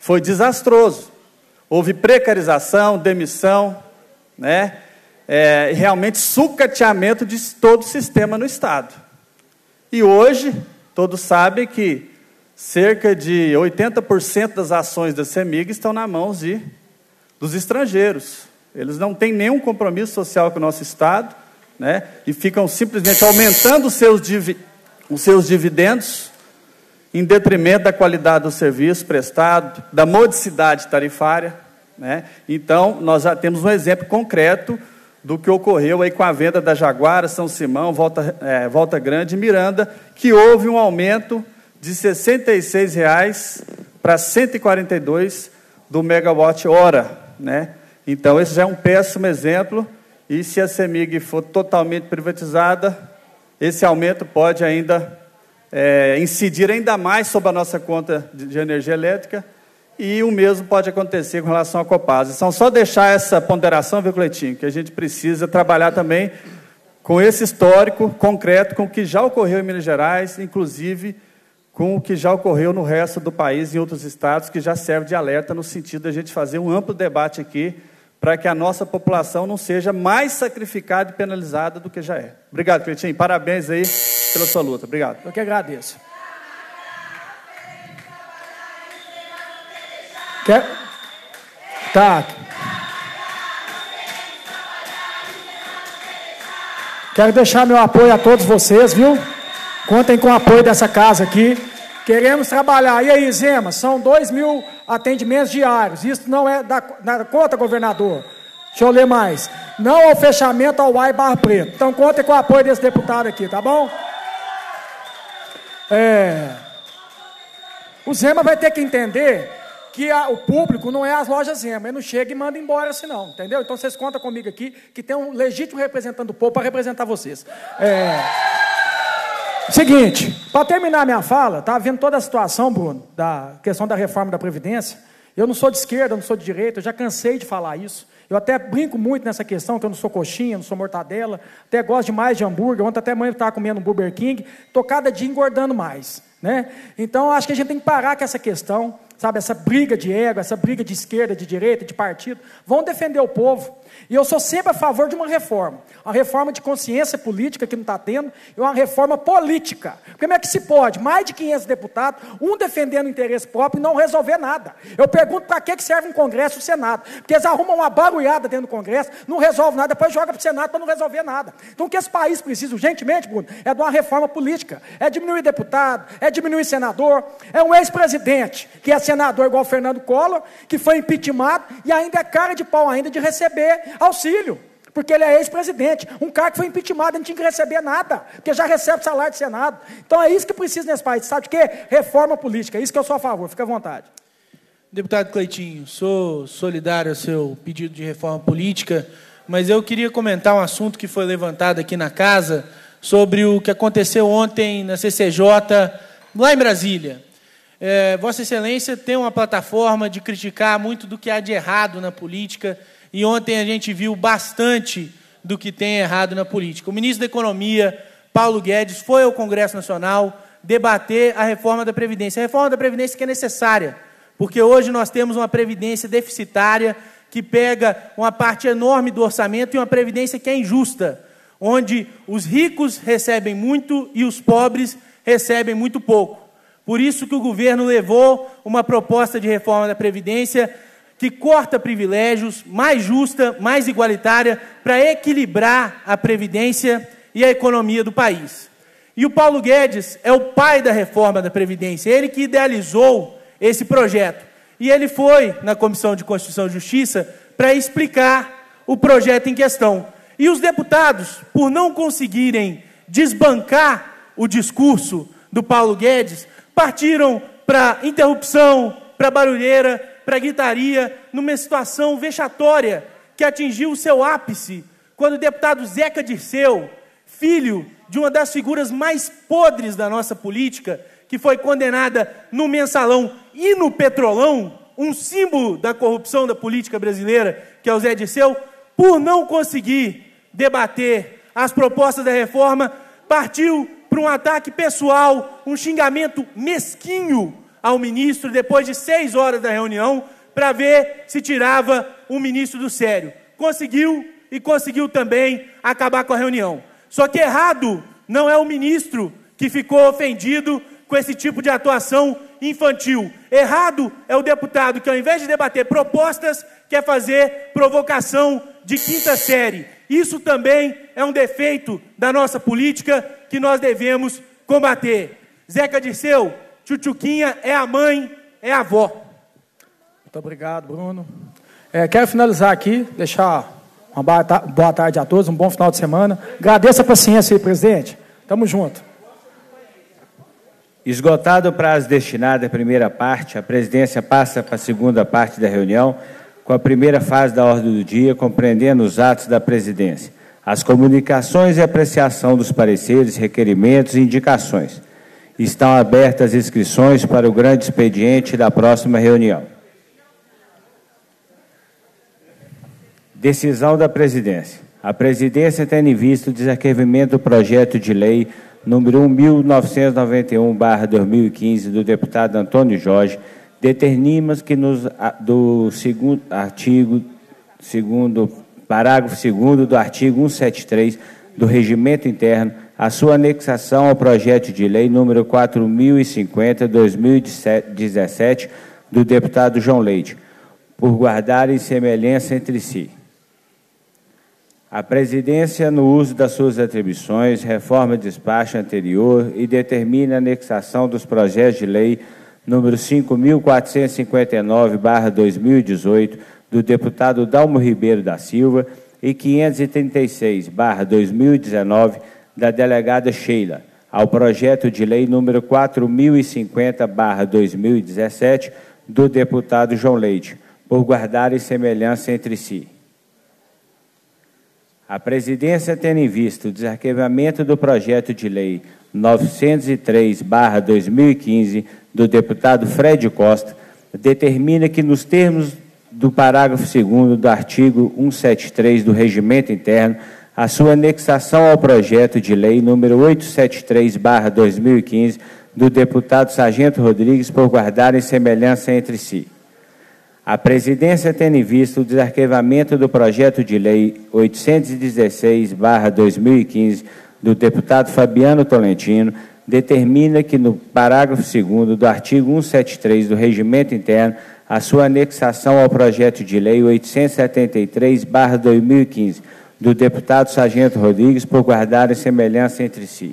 foi desastroso. Houve precarização, demissão, né? É, realmente sucateamento de todo o sistema no Estado. E hoje, todos sabem que cerca de oitenta por cento das ações da CEMIG estão na mão de, dos estrangeiros. Eles não têm nenhum compromisso social com o nosso Estado, né? E ficam simplesmente aumentando os seus, divi os seus dividendos em detrimento da qualidade do serviço prestado, da modicidade tarifária, né? Então, nós já temos um exemplo concreto do que ocorreu aí com a venda da Jaguara, São Simão, Volta, é, Volta Grande e Miranda, que houve um aumento de sessenta e seis reais para cento e quarenta e dois do megawatt-hora, né? Então, esse já é um péssimo exemplo, e se a CEMIG for totalmente privatizada, esse aumento pode ainda é, incidir ainda mais sobre a nossa conta de, de energia elétrica, e o mesmo pode acontecer com relação à Copasa. Então, só deixar essa ponderação, viu, Cleitinho, que a gente precisa trabalhar também com esse histórico concreto, com o que já ocorreu em Minas Gerais, inclusive com o que já ocorreu no resto do país, em outros estados, que já serve de alerta no sentido de a gente fazer um amplo debate aqui, para que a nossa população não seja mais sacrificada e penalizada do que já é. Obrigado, Cleitinho. Parabéns aí pela sua luta. Obrigado. Eu que agradeço. Quer? Tá. Quero deixar meu apoio a todos vocês, viu? Contem com o apoio dessa casa aqui. Queremos trabalhar. E aí, Zema, são dois mil atendimentos diários. Isso não é da, da conta, governador. Deixa eu ler mais. Não ao fechamento ao U A I Barra Preto. Então, contem com o apoio desse deputado aqui, tá bom? É... O Zema vai ter que entender que a, o público não é as lojas Zema. Ele não chega e manda embora assim, não. Entendeu? Então, vocês contam comigo aqui que tem um legítimo representante do povo para representar vocês. É... Seguinte, para terminar minha fala, tá vendo toda a situação, Bruno, da questão da reforma da Previdência. Eu não sou de esquerda, eu não sou de direita, eu já cansei de falar isso. Eu até brinco muito nessa questão, que eu não sou coxinha, não sou mortadela, até gosto demais de hambúrguer. Ontem até amanhã eu estava comendo um Burger King, estou cada dia engordando mais, né? Então, acho que a gente tem que parar com essa questão, sabe, essa briga de ego, essa briga de esquerda, de direita, de partido. Vão defender o povo. E eu sou sempre a favor de uma reforma. Uma reforma de consciência política que não está tendo, e uma reforma política. Como é que se pode? Mais de quinhentos deputados, um defendendo o interesse próprio e não resolver nada. Eu pergunto para que serve um Congresso e o Senado. Porque eles arrumam uma barulhada dentro do Congresso, não resolve nada, depois joga para o Senado para não resolver nada. Então o que esse país precisa urgentemente, Bruno, é de uma reforma política. É diminuir deputado, é diminuir senador. É um ex-presidente, que é senador igual o Fernando Collor, que foi impeachmentado e ainda é cara de pau ainda de receber auxílio, porque ele é ex-presidente. Um cara que foi impeachmentado, ele não tinha que receber nada, porque já recebe salário de Senado. Então é isso que precisa nesse país, sabe o quê? Reforma política, é isso que eu sou a favor, fica à vontade. Deputado Cleitinho, sou solidário ao seu pedido de reforma política, mas eu queria comentar um assunto que foi levantado aqui na casa, sobre o que aconteceu ontem na C C J, lá em Brasília. É, Vossa Excelência tem uma plataforma de criticar muito do que há de errado na política, e ontem a gente viu bastante do que tem errado na política. O ministro da Economia, Paulo Guedes, foi ao Congresso Nacional debater a reforma da Previdência. A reforma da Previdência que é necessária, porque hoje nós temos uma Previdência deficitária que pega uma parte enorme do orçamento e uma Previdência que é injusta, onde os ricos recebem muito e os pobres recebem muito pouco. Por isso que o governo levou uma proposta de reforma da Previdência que corta privilégios, mais justa, mais igualitária, para equilibrar a Previdência e a economia do país. E o Paulo Guedes é o pai da reforma da Previdência, ele que idealizou esse projeto. E ele foi na Comissão de Constituição e Justiça para explicar o projeto em questão. E os deputados, por não conseguirem desbancar o discurso do Paulo Guedes, partiram para interrupção, para barulheira, para gritaria, numa situação vexatória que atingiu o seu ápice, quando o deputado Zeca Dirceu, filho de uma das figuras mais podres da nossa política, que foi condenada no Mensalão e no Petrolão, um símbolo da corrupção da política brasileira, que é o Zé Dirceu, por não conseguir debater as propostas da reforma, partiu para um ataque pessoal, um xingamento mesquinho ao ministro, depois de seis horas da reunião, para ver se tirava o ministro do sério. Conseguiu, e conseguiu também acabar com a reunião. Só que errado não é o ministro que ficou ofendido com esse tipo de atuação infantil. Errado é o deputado que, ao invés de debater propostas, quer fazer provocação de quinta série. Isso também é um defeito da nossa política que nós devemos combater. Zeca Dirceu, Tchutchuquinha é a mãe, é a avó. Muito obrigado, Bruno. É, quero finalizar aqui, deixar uma boa tarde a todos, um bom final de semana. Agradeço a paciência aí, presidente. Tamo junto. Esgotado o prazo destinado à primeira parte, a presidência passa para a segunda parte da reunião, com a primeira fase da ordem do dia, compreendendo os atos da presidência, as comunicações e apreciação dos pareceres, requerimentos e indicações. Estão abertas as inscrições para o grande expediente da próxima reunião. Decisão da presidência. A presidência, tendo em vista o desarquivamento do projeto de lei número um mil novecentos e noventa e um barra dois mil e quinze, do deputado Antônio Jorge, determina que nos, do segundo artigo, segundo, parágrafo segundo do artigo cento e setenta e três do Regimento Interno, a sua anexação ao projeto de lei número quatro mil e cinquenta, dois mil e dezessete, do deputado João Leite, por guardarem semelhança entre si. A presidência, no uso das suas atribuições, reforma despacho anterior e determina a anexação dos projetos de lei número cinco mil quatrocentos e cinquenta e nove barra dois mil e dezoito, do deputado Dalmo Ribeiro da Silva, e quinhentos e trinta e seis barra dois mil e dezenove, da delegada Sheila, ao projeto de lei número quatro mil e cinquenta barra dois mil e dezessete, do deputado João Leite, por guardarem semelhança entre si. A presidência, tendo em vista o desarquivamento do projeto de lei novecentos e três barra dois mil e quinze, do deputado Fred Costa, determina que, nos termos do parágrafo segundo do artigo cento e setenta e três do Regimento Interno, a sua anexação ao projeto de lei número oitocentos e setenta e três barra dois mil e quinze, do deputado Sargento Rodrigues, por guardarem semelhança entre si. A presidência, tendo em vista o desarquivamento do projeto de lei oitocentos e dezesseis barra dois mil e quinze, do deputado Fabiano Tolentino, determina que, no parágrafo segundo do artigo cento e setenta e três do Regimento Interno, a sua anexação ao projeto de lei oitocentos e setenta e três barra dois mil e quinze, do deputado Sargento Rodrigues, por guardarem semelhança entre si.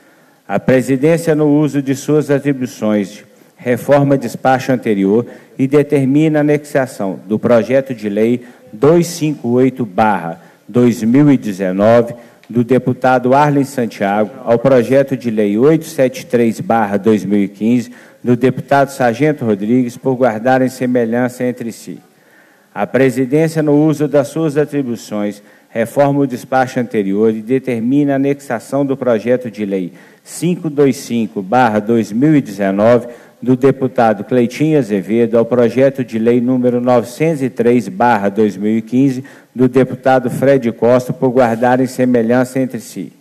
A presidência, no uso de suas atribuições, reforma despacho anterior e determina a anexação do projeto de lei duzentos e cinquenta e oito barra dois mil e dezenove, do deputado Arlen Santiago, ao projeto de lei oitocentos e setenta e três barra dois mil e quinze, do deputado Sargento Rodrigues, por guardarem semelhança entre si. A presidência, no uso das suas atribuições, reforma o despacho anterior e determina a anexação do projeto de lei quinhentos e vinte e cinco barra dois mil e dezenove, do deputado Cleitinho Azevedo, ao projeto de lei número novecentos e três barra dois mil e quinze, do deputado Fred Costa, por guardarem semelhança entre si.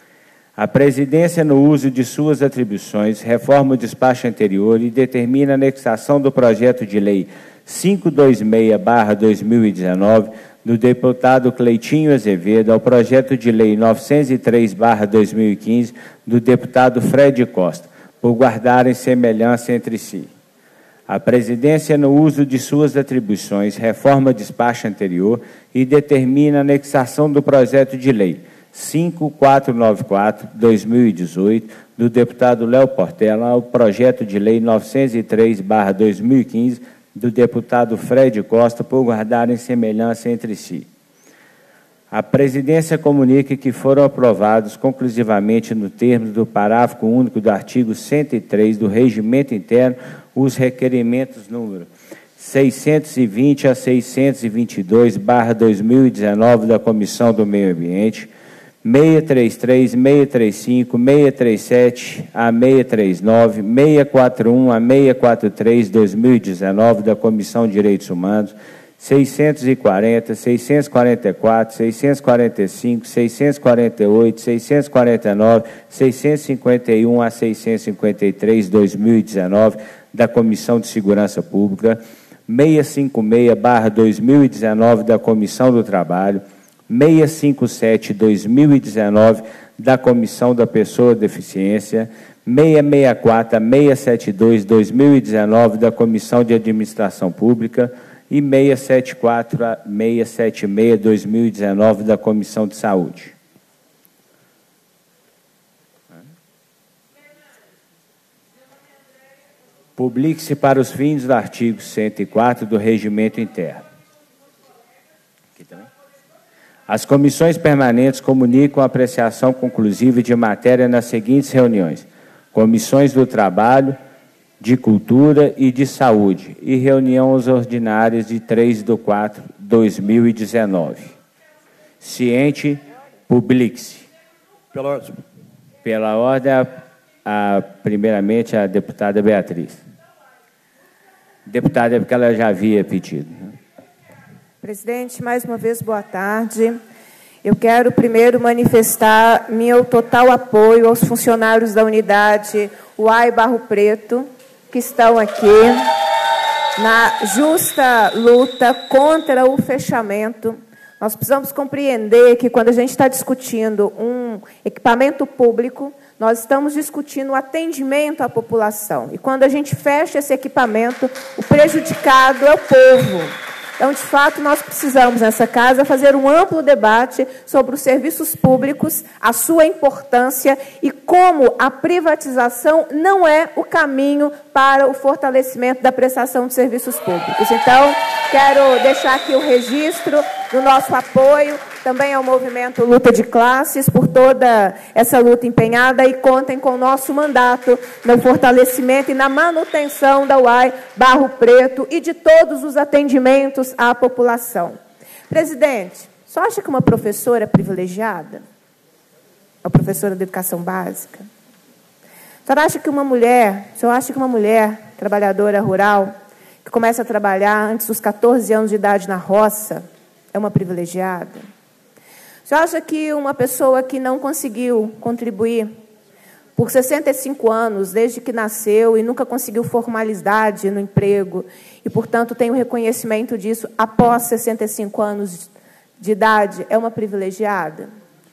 A presidência, no uso de suas atribuições, reforma o despacho anterior e determina a anexação do projeto de lei quinhentos e vinte e seis barra dois mil e dezenove, do deputado Cleitinho Azevedo, ao projeto de lei novecentos e três barra dois mil e quinze, do deputado Fred Costa, por guardarem semelhança entre si. A presidência, no uso de suas atribuições, reforma despacho anterior e determina a anexação do projeto de lei cinco mil quatrocentos e noventa e quatro barra dois mil e dezoito, do deputado Léo Portela, ao projeto de lei novecentos e três barra dois mil e quinze, do deputado Fred Costa, por guardarem semelhança entre si. A presidência comunica que foram aprovados conclusivamente, no termo do parágrafo único do artigo cento e três do Regimento Interno, os requerimentos número seiscentos e vinte a seiscentos e vinte e dois barra dois mil e dezenove da Comissão do Meio Ambiente, seiscentos e trinta e três, seiscentos e trinta e cinco, seiscentos e trinta e sete a seiscentos e trinta e nove, seiscentos e quarenta e um a seiscentos e quarenta e três barra dois mil e dezenove da Comissão de Direitos Humanos, seiscentos e quarenta, seiscentos e quarenta e quatro, seiscentos e quarenta e cinco, seiscentos e quarenta e oito, seiscentos e quarenta e nove, seiscentos e cinquenta e um a seiscentos e cinquenta e três, dois mil e dezenove, da Comissão de Segurança Pública, seiscentos e cinquenta e seis barra dois mil e dezenove, da Comissão do Trabalho, seiscentos e cinquenta e sete barra dois mil e dezenove, da Comissão da Pessoa com Deficiência, seiscentos e sessenta e quatro a seiscentos e setenta e dois barra dois mil e dezenove, da Comissão de Administração Pública, e seiscentos e setenta e quatro a seiscentos e setenta e seis barra dois mil e dezenove, da Comissão de Saúde. Publique-se para os fins do artigo cento e quatro do Regimento Interno. Aqui também. As comissões permanentes comunicam a apreciação conclusiva de matéria nas seguintes reuniões: Comissões do Trabalho, de Cultura e de Saúde, e reuniões ordinárias de três de quatro de dois mil e dezenove. Ciente, publique-se. Pela ordem. Pela ordem, a, a, primeiramente, a deputada Beatriz. Deputada, é porque ela já havia pedido. Presidente, mais uma vez, boa tarde. Eu quero primeiro manifestar meu total apoio aos funcionários da unidade U A I Barro Preto, que estão aqui na justa luta contra o fechamento. Nós precisamos compreender que, quando a gente está discutindo um equipamento público, nós estamos discutindo o atendimento à população. E, quando a gente fecha esse equipamento, o prejudicado é o povo. Então, de fato, nós precisamos, nessa casa, fazer um amplo debate sobre os serviços públicos, a sua importância e como a privatização não é o caminho para o fortalecimento da prestação de serviços públicos. Então, quero deixar aqui o registro do nosso apoio também ao movimento Luta de Classes por toda essa luta empenhada, e contem com o nosso mandato no fortalecimento e na manutenção da U A I Barro Preto e de todos os atendimentos à população. Presidente, só acha que uma professora é privilegiada? Uma professora de educação básica? Só acha que uma mulher, só acha que uma mulher trabalhadora rural, que começa a trabalhar antes dos quatorze anos de idade na roça, é uma privilegiada? Você acha que uma pessoa que não conseguiu contribuir por sessenta e cinco anos, desde que nasceu, e nunca conseguiu formalidade no emprego, e, portanto, tem o reconhecimento disso após sessenta e cinco anos de idade, é uma privilegiada?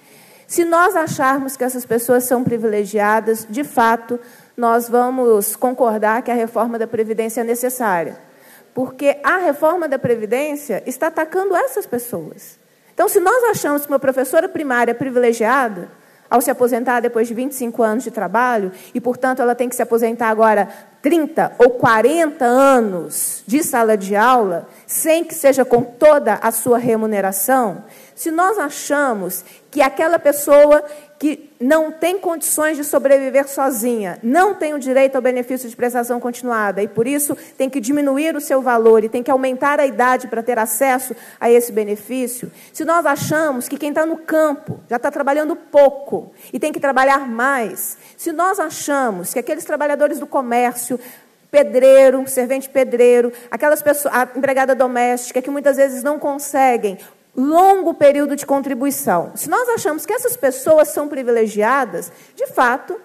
Se nós acharmos que essas pessoas são privilegiadas, de fato, nós vamos concordar que a reforma da Previdência é necessária, porque a reforma da Previdência está atacando essas pessoas. Então, se nós achamos que uma professora primária é privilegiada ao se aposentar depois de vinte e cinco anos de trabalho, e, portanto, ela tem que se aposentar agora trinta ou quarenta anos de sala de aula, sem que seja com toda a sua remuneração, se nós achamos que aquela pessoa que não tem condições de sobreviver sozinha, não tem o direito ao benefício de prestação continuada, e, por isso, tem que diminuir o seu valor e tem que aumentar a idade para ter acesso a esse benefício, se nós achamos que quem está no campo já está trabalhando pouco e tem que trabalhar mais, se nós achamos que aqueles trabalhadores do comércio, pedreiro, servente pedreiro, aquelas pessoas, a empregada doméstica, que muitas vezes não conseguem longo período de contribuição, se nós achamos que essas pessoas são privilegiadas, de fato,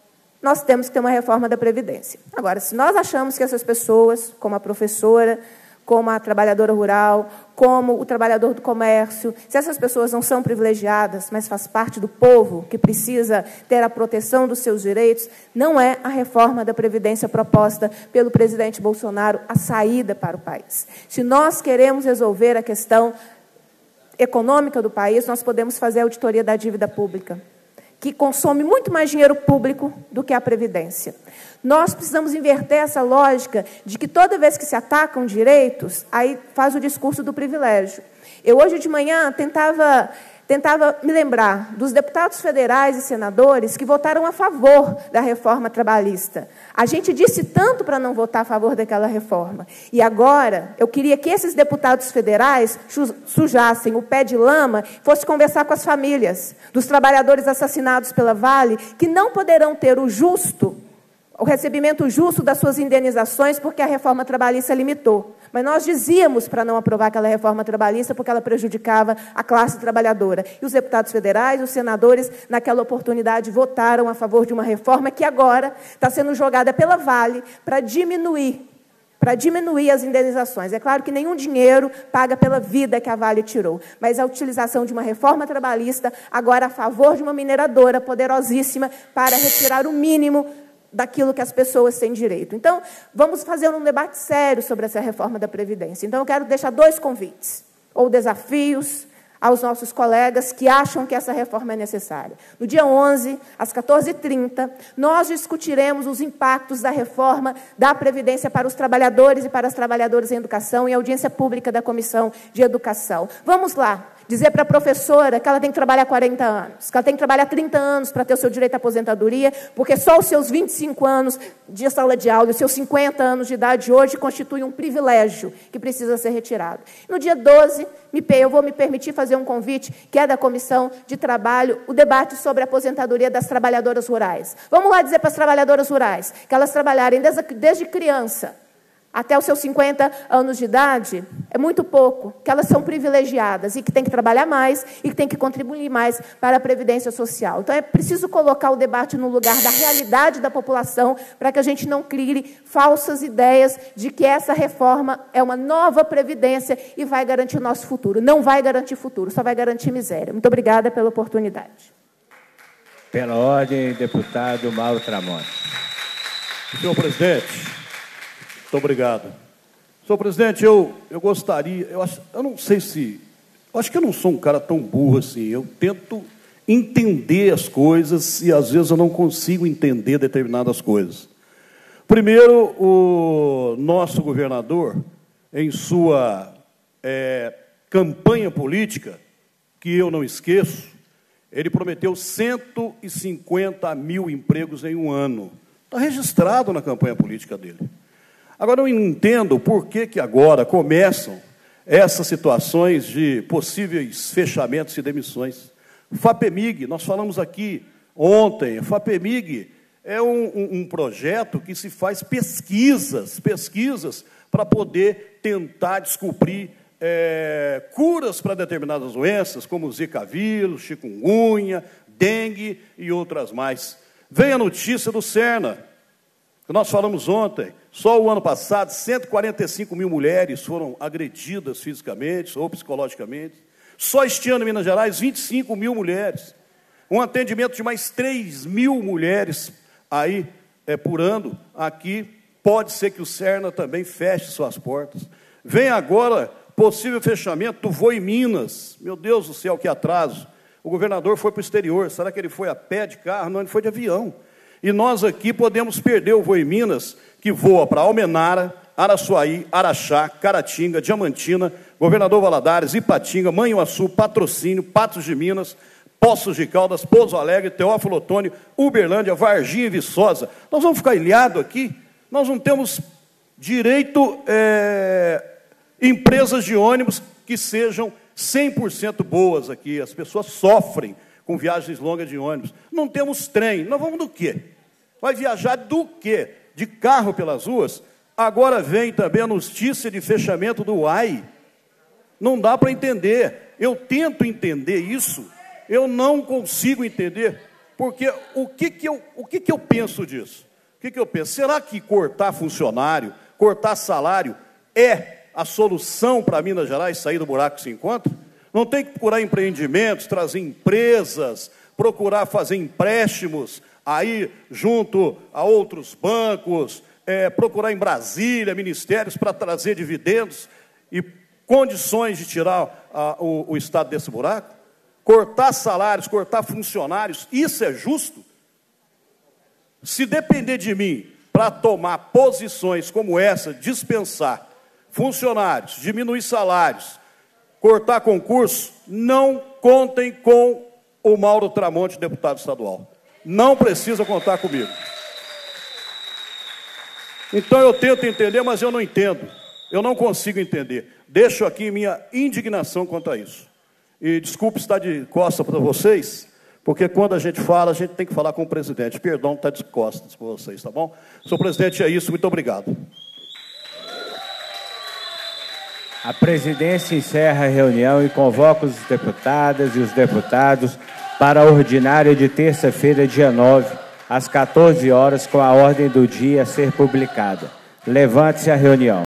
nós temos que ter uma reforma da Previdência. Agora, se nós achamos que essas pessoas, como a professora, como a trabalhadora rural, como o trabalhador do comércio, se essas pessoas não são privilegiadas, mas faz parte do povo que precisa ter a proteção dos seus direitos, não é a reforma da Previdência proposta pelo presidente Bolsonaro a saída para o país. Se nós queremos resolver a questão econômica do país, nós podemos fazer a auditoria da dívida pública, que consome muito mais dinheiro público do que a Previdência. Nós precisamos inverter essa lógica de que toda vez que se atacam direitos, aí faz o discurso do privilégio. Eu, hoje de manhã, tentava, tentava me lembrar dos deputados federais e senadores que votaram a favor da reforma trabalhista. A gente disse tanto para não votar a favor daquela reforma. E agora, eu queria que esses deputados federais sujassem o pé de lama e fossem conversar com as famílias dos trabalhadores assassinados pela Vale, que não poderão ter o justo, o recebimento justo das suas indenizações, porque a reforma trabalhista limitou. Mas nós dizíamos para não aprovar aquela reforma trabalhista porque ela prejudicava a classe trabalhadora. E os deputados federais, os senadores, naquela oportunidade, votaram a favor de uma reforma que agora está sendo jogada pela Vale para diminuir para diminuir as indenizações. É claro que nenhum dinheiro paga pela vida que a Vale tirou, mas a utilização de uma reforma trabalhista agora a favor de uma mineradora poderosíssima para retirar o mínimo daquilo que as pessoas têm direito. Então, vamos fazer um debate sério sobre essa reforma da Previdência. Então, eu quero deixar dois convites, ou desafios, aos nossos colegas que acham que essa reforma é necessária. No dia onze, às quatorze e trinta, nós discutiremos os impactos da reforma da Previdência para os trabalhadores e para as trabalhadoras em educação em audiência pública da Comissão de Educação. Vamos lá, dizer para a professora que ela tem que trabalhar quarenta anos, que ela tem que trabalhar trinta anos para ter o seu direito à aposentadoria, porque só os seus vinte e cinco anos de sala de aula e os seus cinquenta anos de idade hoje constituem um privilégio que precisa ser retirado. No dia doze, eu vou me permitir fazer um convite, que é da Comissão de Trabalho, o debate sobre a aposentadoria das trabalhadoras rurais. Vamos lá dizer para as trabalhadoras rurais que elas trabalharem desde, desde criança até os seus cinquenta anos de idade, é muito pouco, que elas são privilegiadas e que têm que trabalhar mais e que têm que contribuir mais para a Previdência Social. Então, é preciso colocar o debate no lugar da realidade da população para que a gente não crie falsas ideias de que essa reforma é uma nova Previdência e vai garantir o nosso futuro. Não vai garantir futuro, só vai garantir miséria. Muito obrigada pela oportunidade. Pela ordem, deputado Mauro Tramonte. Senhor presidente, muito obrigado. Senhor presidente, eu, eu gostaria, eu, acho, eu não sei se, eu acho que eu não sou um cara tão burro assim, eu tento entender as coisas e às vezes eu não consigo entender determinadas coisas. Primeiro, o nosso governador, em sua é, campanha política, que eu não esqueço, ele prometeu cento e cinquenta mil empregos em um ano. Está registrado na campanha política dele. Agora, eu não entendo por que, que agora começam essas situações de possíveis fechamentos e demissões. FAPEMIG, nós falamos aqui ontem, FAPEMIG é um, um, um projeto que se faz pesquisas, pesquisas para poder tentar descobrir é, curas para determinadas doenças, como Zika vírus, chikungunya, dengue e outras mais. Vem a notícia do Serna, que nós falamos ontem. Só o ano passado, cento e quarenta e cinco mil mulheres foram agredidas fisicamente ou psicologicamente. Só este ano, em Minas Gerais, vinte e cinco mil mulheres. Um atendimento de mais três mil mulheres aí, é, por ano. Aqui, pode ser que o Serna também feche suas portas. Vem agora possível fechamento do Voo em Minas. Meu Deus do céu, que atraso. O governador foi para o exterior. Será que ele foi a pé, de carro? Não, ele foi de avião. E nós aqui podemos perder o Voo em Minas, que voa para Almenara, Araçuaí, Araxá, Caratinga, Diamantina, Governador Valadares, Ipatinga, Manhuaçu, Patrocínio, Patos de Minas, Poços de Caldas, Pouso Alegre, Teófilo Otoni, Uberlândia, Varginha e Viçosa. Nós vamos ficar ilhados aqui? Nós não temos direito é, empresas de ônibus que sejam cem por cento boas aqui. As pessoas sofrem com viagens longas de ônibus. Não temos trem. Nós vamos do quê? Vai viajar do quê? De carro pelas ruas? Agora vem também a notícia de fechamento do U A I. Não dá para entender. Eu tento entender isso, eu não consigo entender, porque o que, que, eu, o que, que eu penso disso? O que, que eu penso? Será que cortar funcionário, cortar salário é a solução para Minas Gerais sair do buraco que se encontra? Não tem que procurar empreendimentos, trazer empresas, procurar fazer empréstimos aí junto a outros bancos, é, procurar em Brasília, ministérios para trazer dividendos e condições de tirar a, o, o Estado desse buraco? Cortar salários, cortar funcionários, isso é justo? Se depender de mim para tomar posições como essa, dispensar funcionários, diminuir salários, cortar concurso, não contem com o Mauro Tramonte, deputado estadual. Não precisa contar comigo. Então eu tento entender, mas eu não entendo. Eu não consigo entender. Deixo aqui minha indignação quanto a isso. E desculpe estar de costas para vocês, porque quando a gente fala, a gente tem que falar com o presidente. Perdão, está de costas para vocês, tá bom? Senhor presidente, é isso. Muito obrigado. A presidência encerra a reunião e convoca os deputadas e os deputados para a ordinária de terça-feira, dia nove, às quatorze horas, com a ordem do dia a ser publicada. Levante-se a reunião.